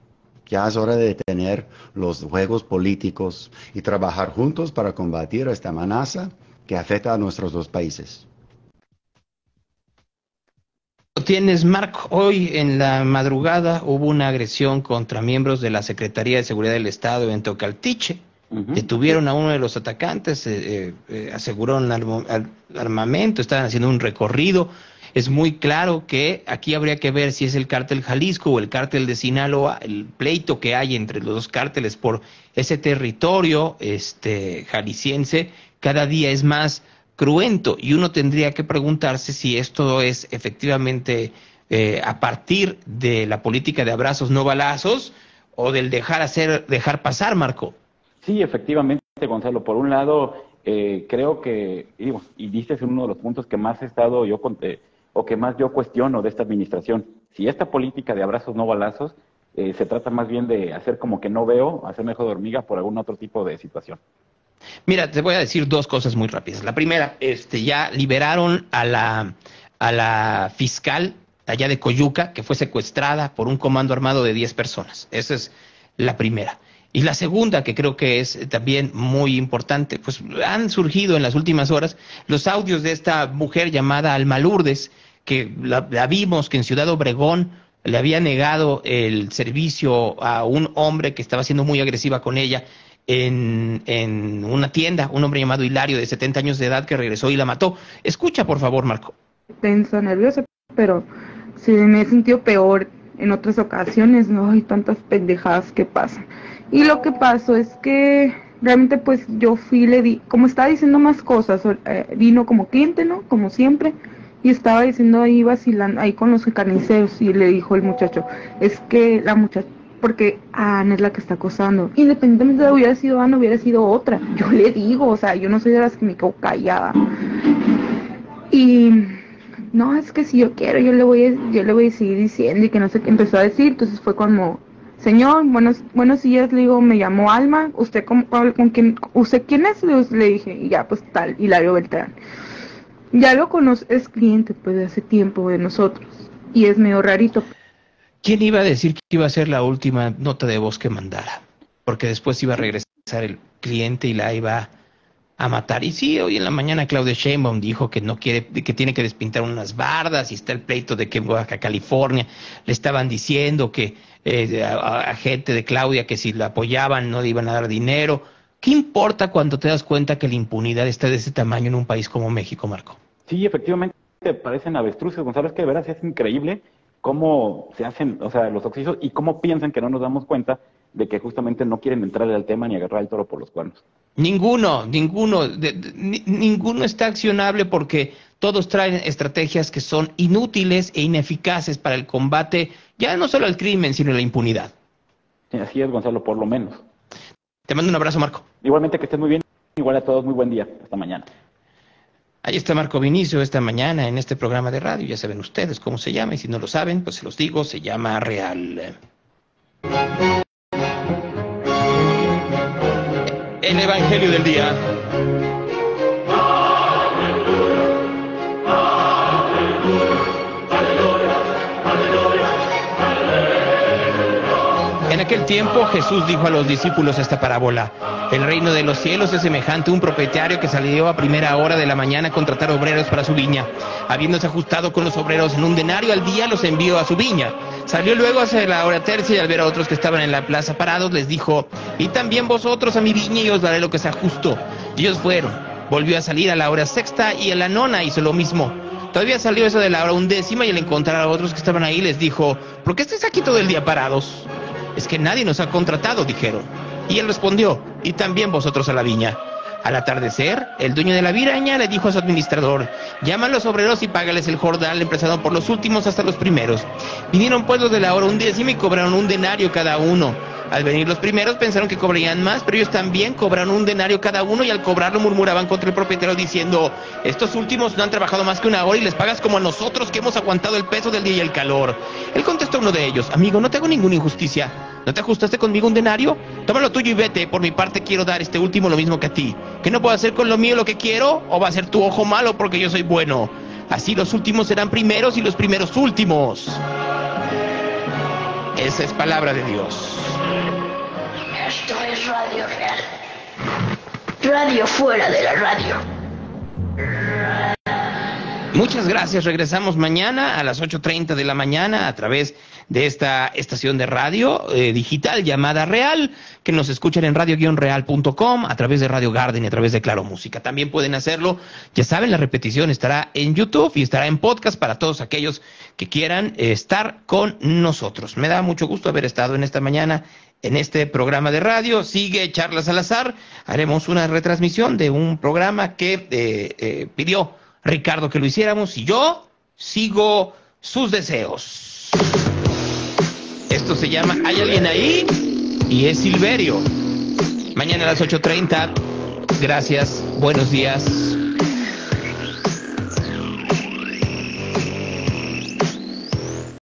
Ya es hora de detener los juegos políticos y trabajar juntos para combatir esta amenaza que afecta a nuestros dos países. Tienes, Marco, hoy en la madrugada hubo una agresión contra miembros de la Secretaría de Seguridad del Estado en Tocaltiche. Uh-huh. Detuvieron a uno de los atacantes, eh, eh, aseguraron armo, ar, armamento, estaban haciendo un recorrido. es muy claro que aquí habría que ver si es el cártel Jalisco o el cártel de Sinaloa, el pleito que hay entre los dos cárteles por ese territorio este, jalisciense, cada día es más cruento, y uno tendría que preguntarse si esto es efectivamente eh, a partir de la política de abrazos no balazos o del dejar hacer, dejar pasar, Marco. Sí, efectivamente, Gonzalo. Por un lado, eh, creo que, y, y dices uno de los puntos que más he estado yo, eh, o que más yo cuestiono de esta administración. Si esta política de abrazos no balazos eh, se trata más bien de hacer como que no veo, hacer mejor de hormiga por algún otro tipo de situación. Mira, te voy a decir dos cosas muy rápidas. La primera, este, ya liberaron a la, a la fiscal allá de Coyuca, que fue secuestrada por un comando armado de diez personas. Esa es la primera. Y la segunda, que creo que es también muy importante, pues han surgido en las últimas horas los audios de esta mujer llamada Alma Lourdes, que la, la vimos que en Ciudad Obregón le había negado el servicio a un hombre que estaba siendo muy agresiva con ella en, en una tienda, un hombre llamado Hilario de setenta años de edad que regresó y la mató. Escucha, por favor, Marco. Tensa, nerviosa, pero sí me he sentido peor en otras ocasiones, no hay tantas pendejadas que pasan. Y lo que pasó es que realmente pues yo fui, le di, como estaba diciendo más cosas, eh, vino como cliente, ¿no? Como siempre, y estaba diciendo ahí vacilando, ahí con los carniceros, y le dijo el muchacho, es que la muchacha, porque Ana es la que está acosando, independientemente de hubiera sido Ana, hubiera sido otra, yo le digo, o sea, yo no soy de las que me quedo callada. Y no, es que si yo quiero, yo le voy a, yo le voy a seguir diciendo, y que no sé qué empezó a decir. Entonces fue como, señor, buenos, buenos días, le digo, me llamo Alma, usted con, con quién, usted quién es, le, le dije, y ya pues tal, Hilario Beltrán. Ya lo conoce, es cliente pues de hace tiempo de nosotros, y es medio rarito. ¿Quién iba a decir que iba a ser la última nota de voz que mandara? Porque después iba a regresar el cliente y la iba a matar. Y sí, hoy en la mañana Claudia Sheinbaum dijo que no quiere, que tiene que despintar unas bardas, y está el pleito de que en Baja California le estaban diciendo que eh, a, a gente de Claudia que si la apoyaban no le iban a dar dinero. ¿Qué importa cuando te das cuenta que la impunidad está de ese tamaño en un país como México, Marco? Sí, efectivamente parecen avestruces, Gonzalo, es que de veras es increíble cómo se hacen, o sea, los oxisos, y cómo piensan que no nos damos cuenta de que justamente no quieren entrarle al tema ni agarrar el toro por los cuernos. Ninguno, ninguno, de, de, ni, ninguno está accionable porque todos traen estrategias que son inútiles e ineficaces para el combate, ya no solo al crimen, sino a la impunidad. Sí, así es, Gonzalo, por lo menos. Te mando un abrazo, Marco. Igualmente, que estés muy bien. Igual a todos, muy buen día. Hasta mañana. Ahí está Marco Vinicio esta mañana en este programa de radio. Ya saben ustedes cómo se llama, y si no lo saben, pues se los digo, se llama Real. El Evangelio del Día. En aquel tiempo Jesús dijo a los discípulos esta parábola: el reino de los cielos es semejante a un propietario que salió a primera hora de la mañana a contratar obreros para su viña. Habiéndose ajustado con los obreros en un denario al día, los envió a su viña. Salió luego hacia la hora tercia, y al ver a otros que estaban en la plaza parados, les dijo: y también vosotros a mi viña, y os daré lo que sea justo. Y ellos fueron. Volvió a salir a la hora sexta, y a la nona hizo lo mismo. Todavía salió eso de la hora undécima, y al encontrar a otros que estaban ahí, les dijo: ¿por qué estáis aquí todo el día parados? Es que nadie nos ha contratado, dijeron. Y él respondió: y también vosotros a la viña. Al atardecer, el dueño de la viña le dijo a su administrador: llama a los obreros y págales el jornal, empezando por los últimos hasta los primeros. Vinieron pues los de la hora undécima y cobraron un denario cada uno. Al venir los primeros pensaron que cobrarían más, pero ellos también cobraron un denario cada uno, y al cobrarlo murmuraban contra el propietario diciendo: estos últimos no han trabajado más que una hora y les pagas como a nosotros, que hemos aguantado el peso del día y el calor. Él contestó a uno de ellos: amigo, no te hago ninguna injusticia. ¿No te ajustaste conmigo un denario? Toma lo tuyo y vete. Por mi parte quiero dar este último lo mismo que a ti. ¿Que no puedo hacer con lo mío lo que quiero? ¿O va a ser tu ojo malo porque yo soy bueno? Así los últimos serán primeros y los primeros últimos. Esa es palabra de Dios. Esto es Radio Real. Radio fuera de la radio. Muchas gracias. Regresamos mañana a las ocho treinta de la mañana a través de esta estación de radio eh, digital llamada Real, que nos escuchan en radio guion real punto com, a través de Radio Garden y a través de Claro Música. También pueden hacerlo, ya saben, la repetición estará en YouTube y estará en podcast para todos aquellos que quieran eh, estar con nosotros. Me da mucho gusto haber estado en esta mañana en este programa de radio. Sigue Charla Salazar. Haremos una retransmisión de un programa que eh, eh, pidió Ricardo que lo hiciéramos y yo sigo sus deseos. Esto se llama Hay alguien ahí y es Silverio. Mañana a las ocho treinta. Gracias, buenos días.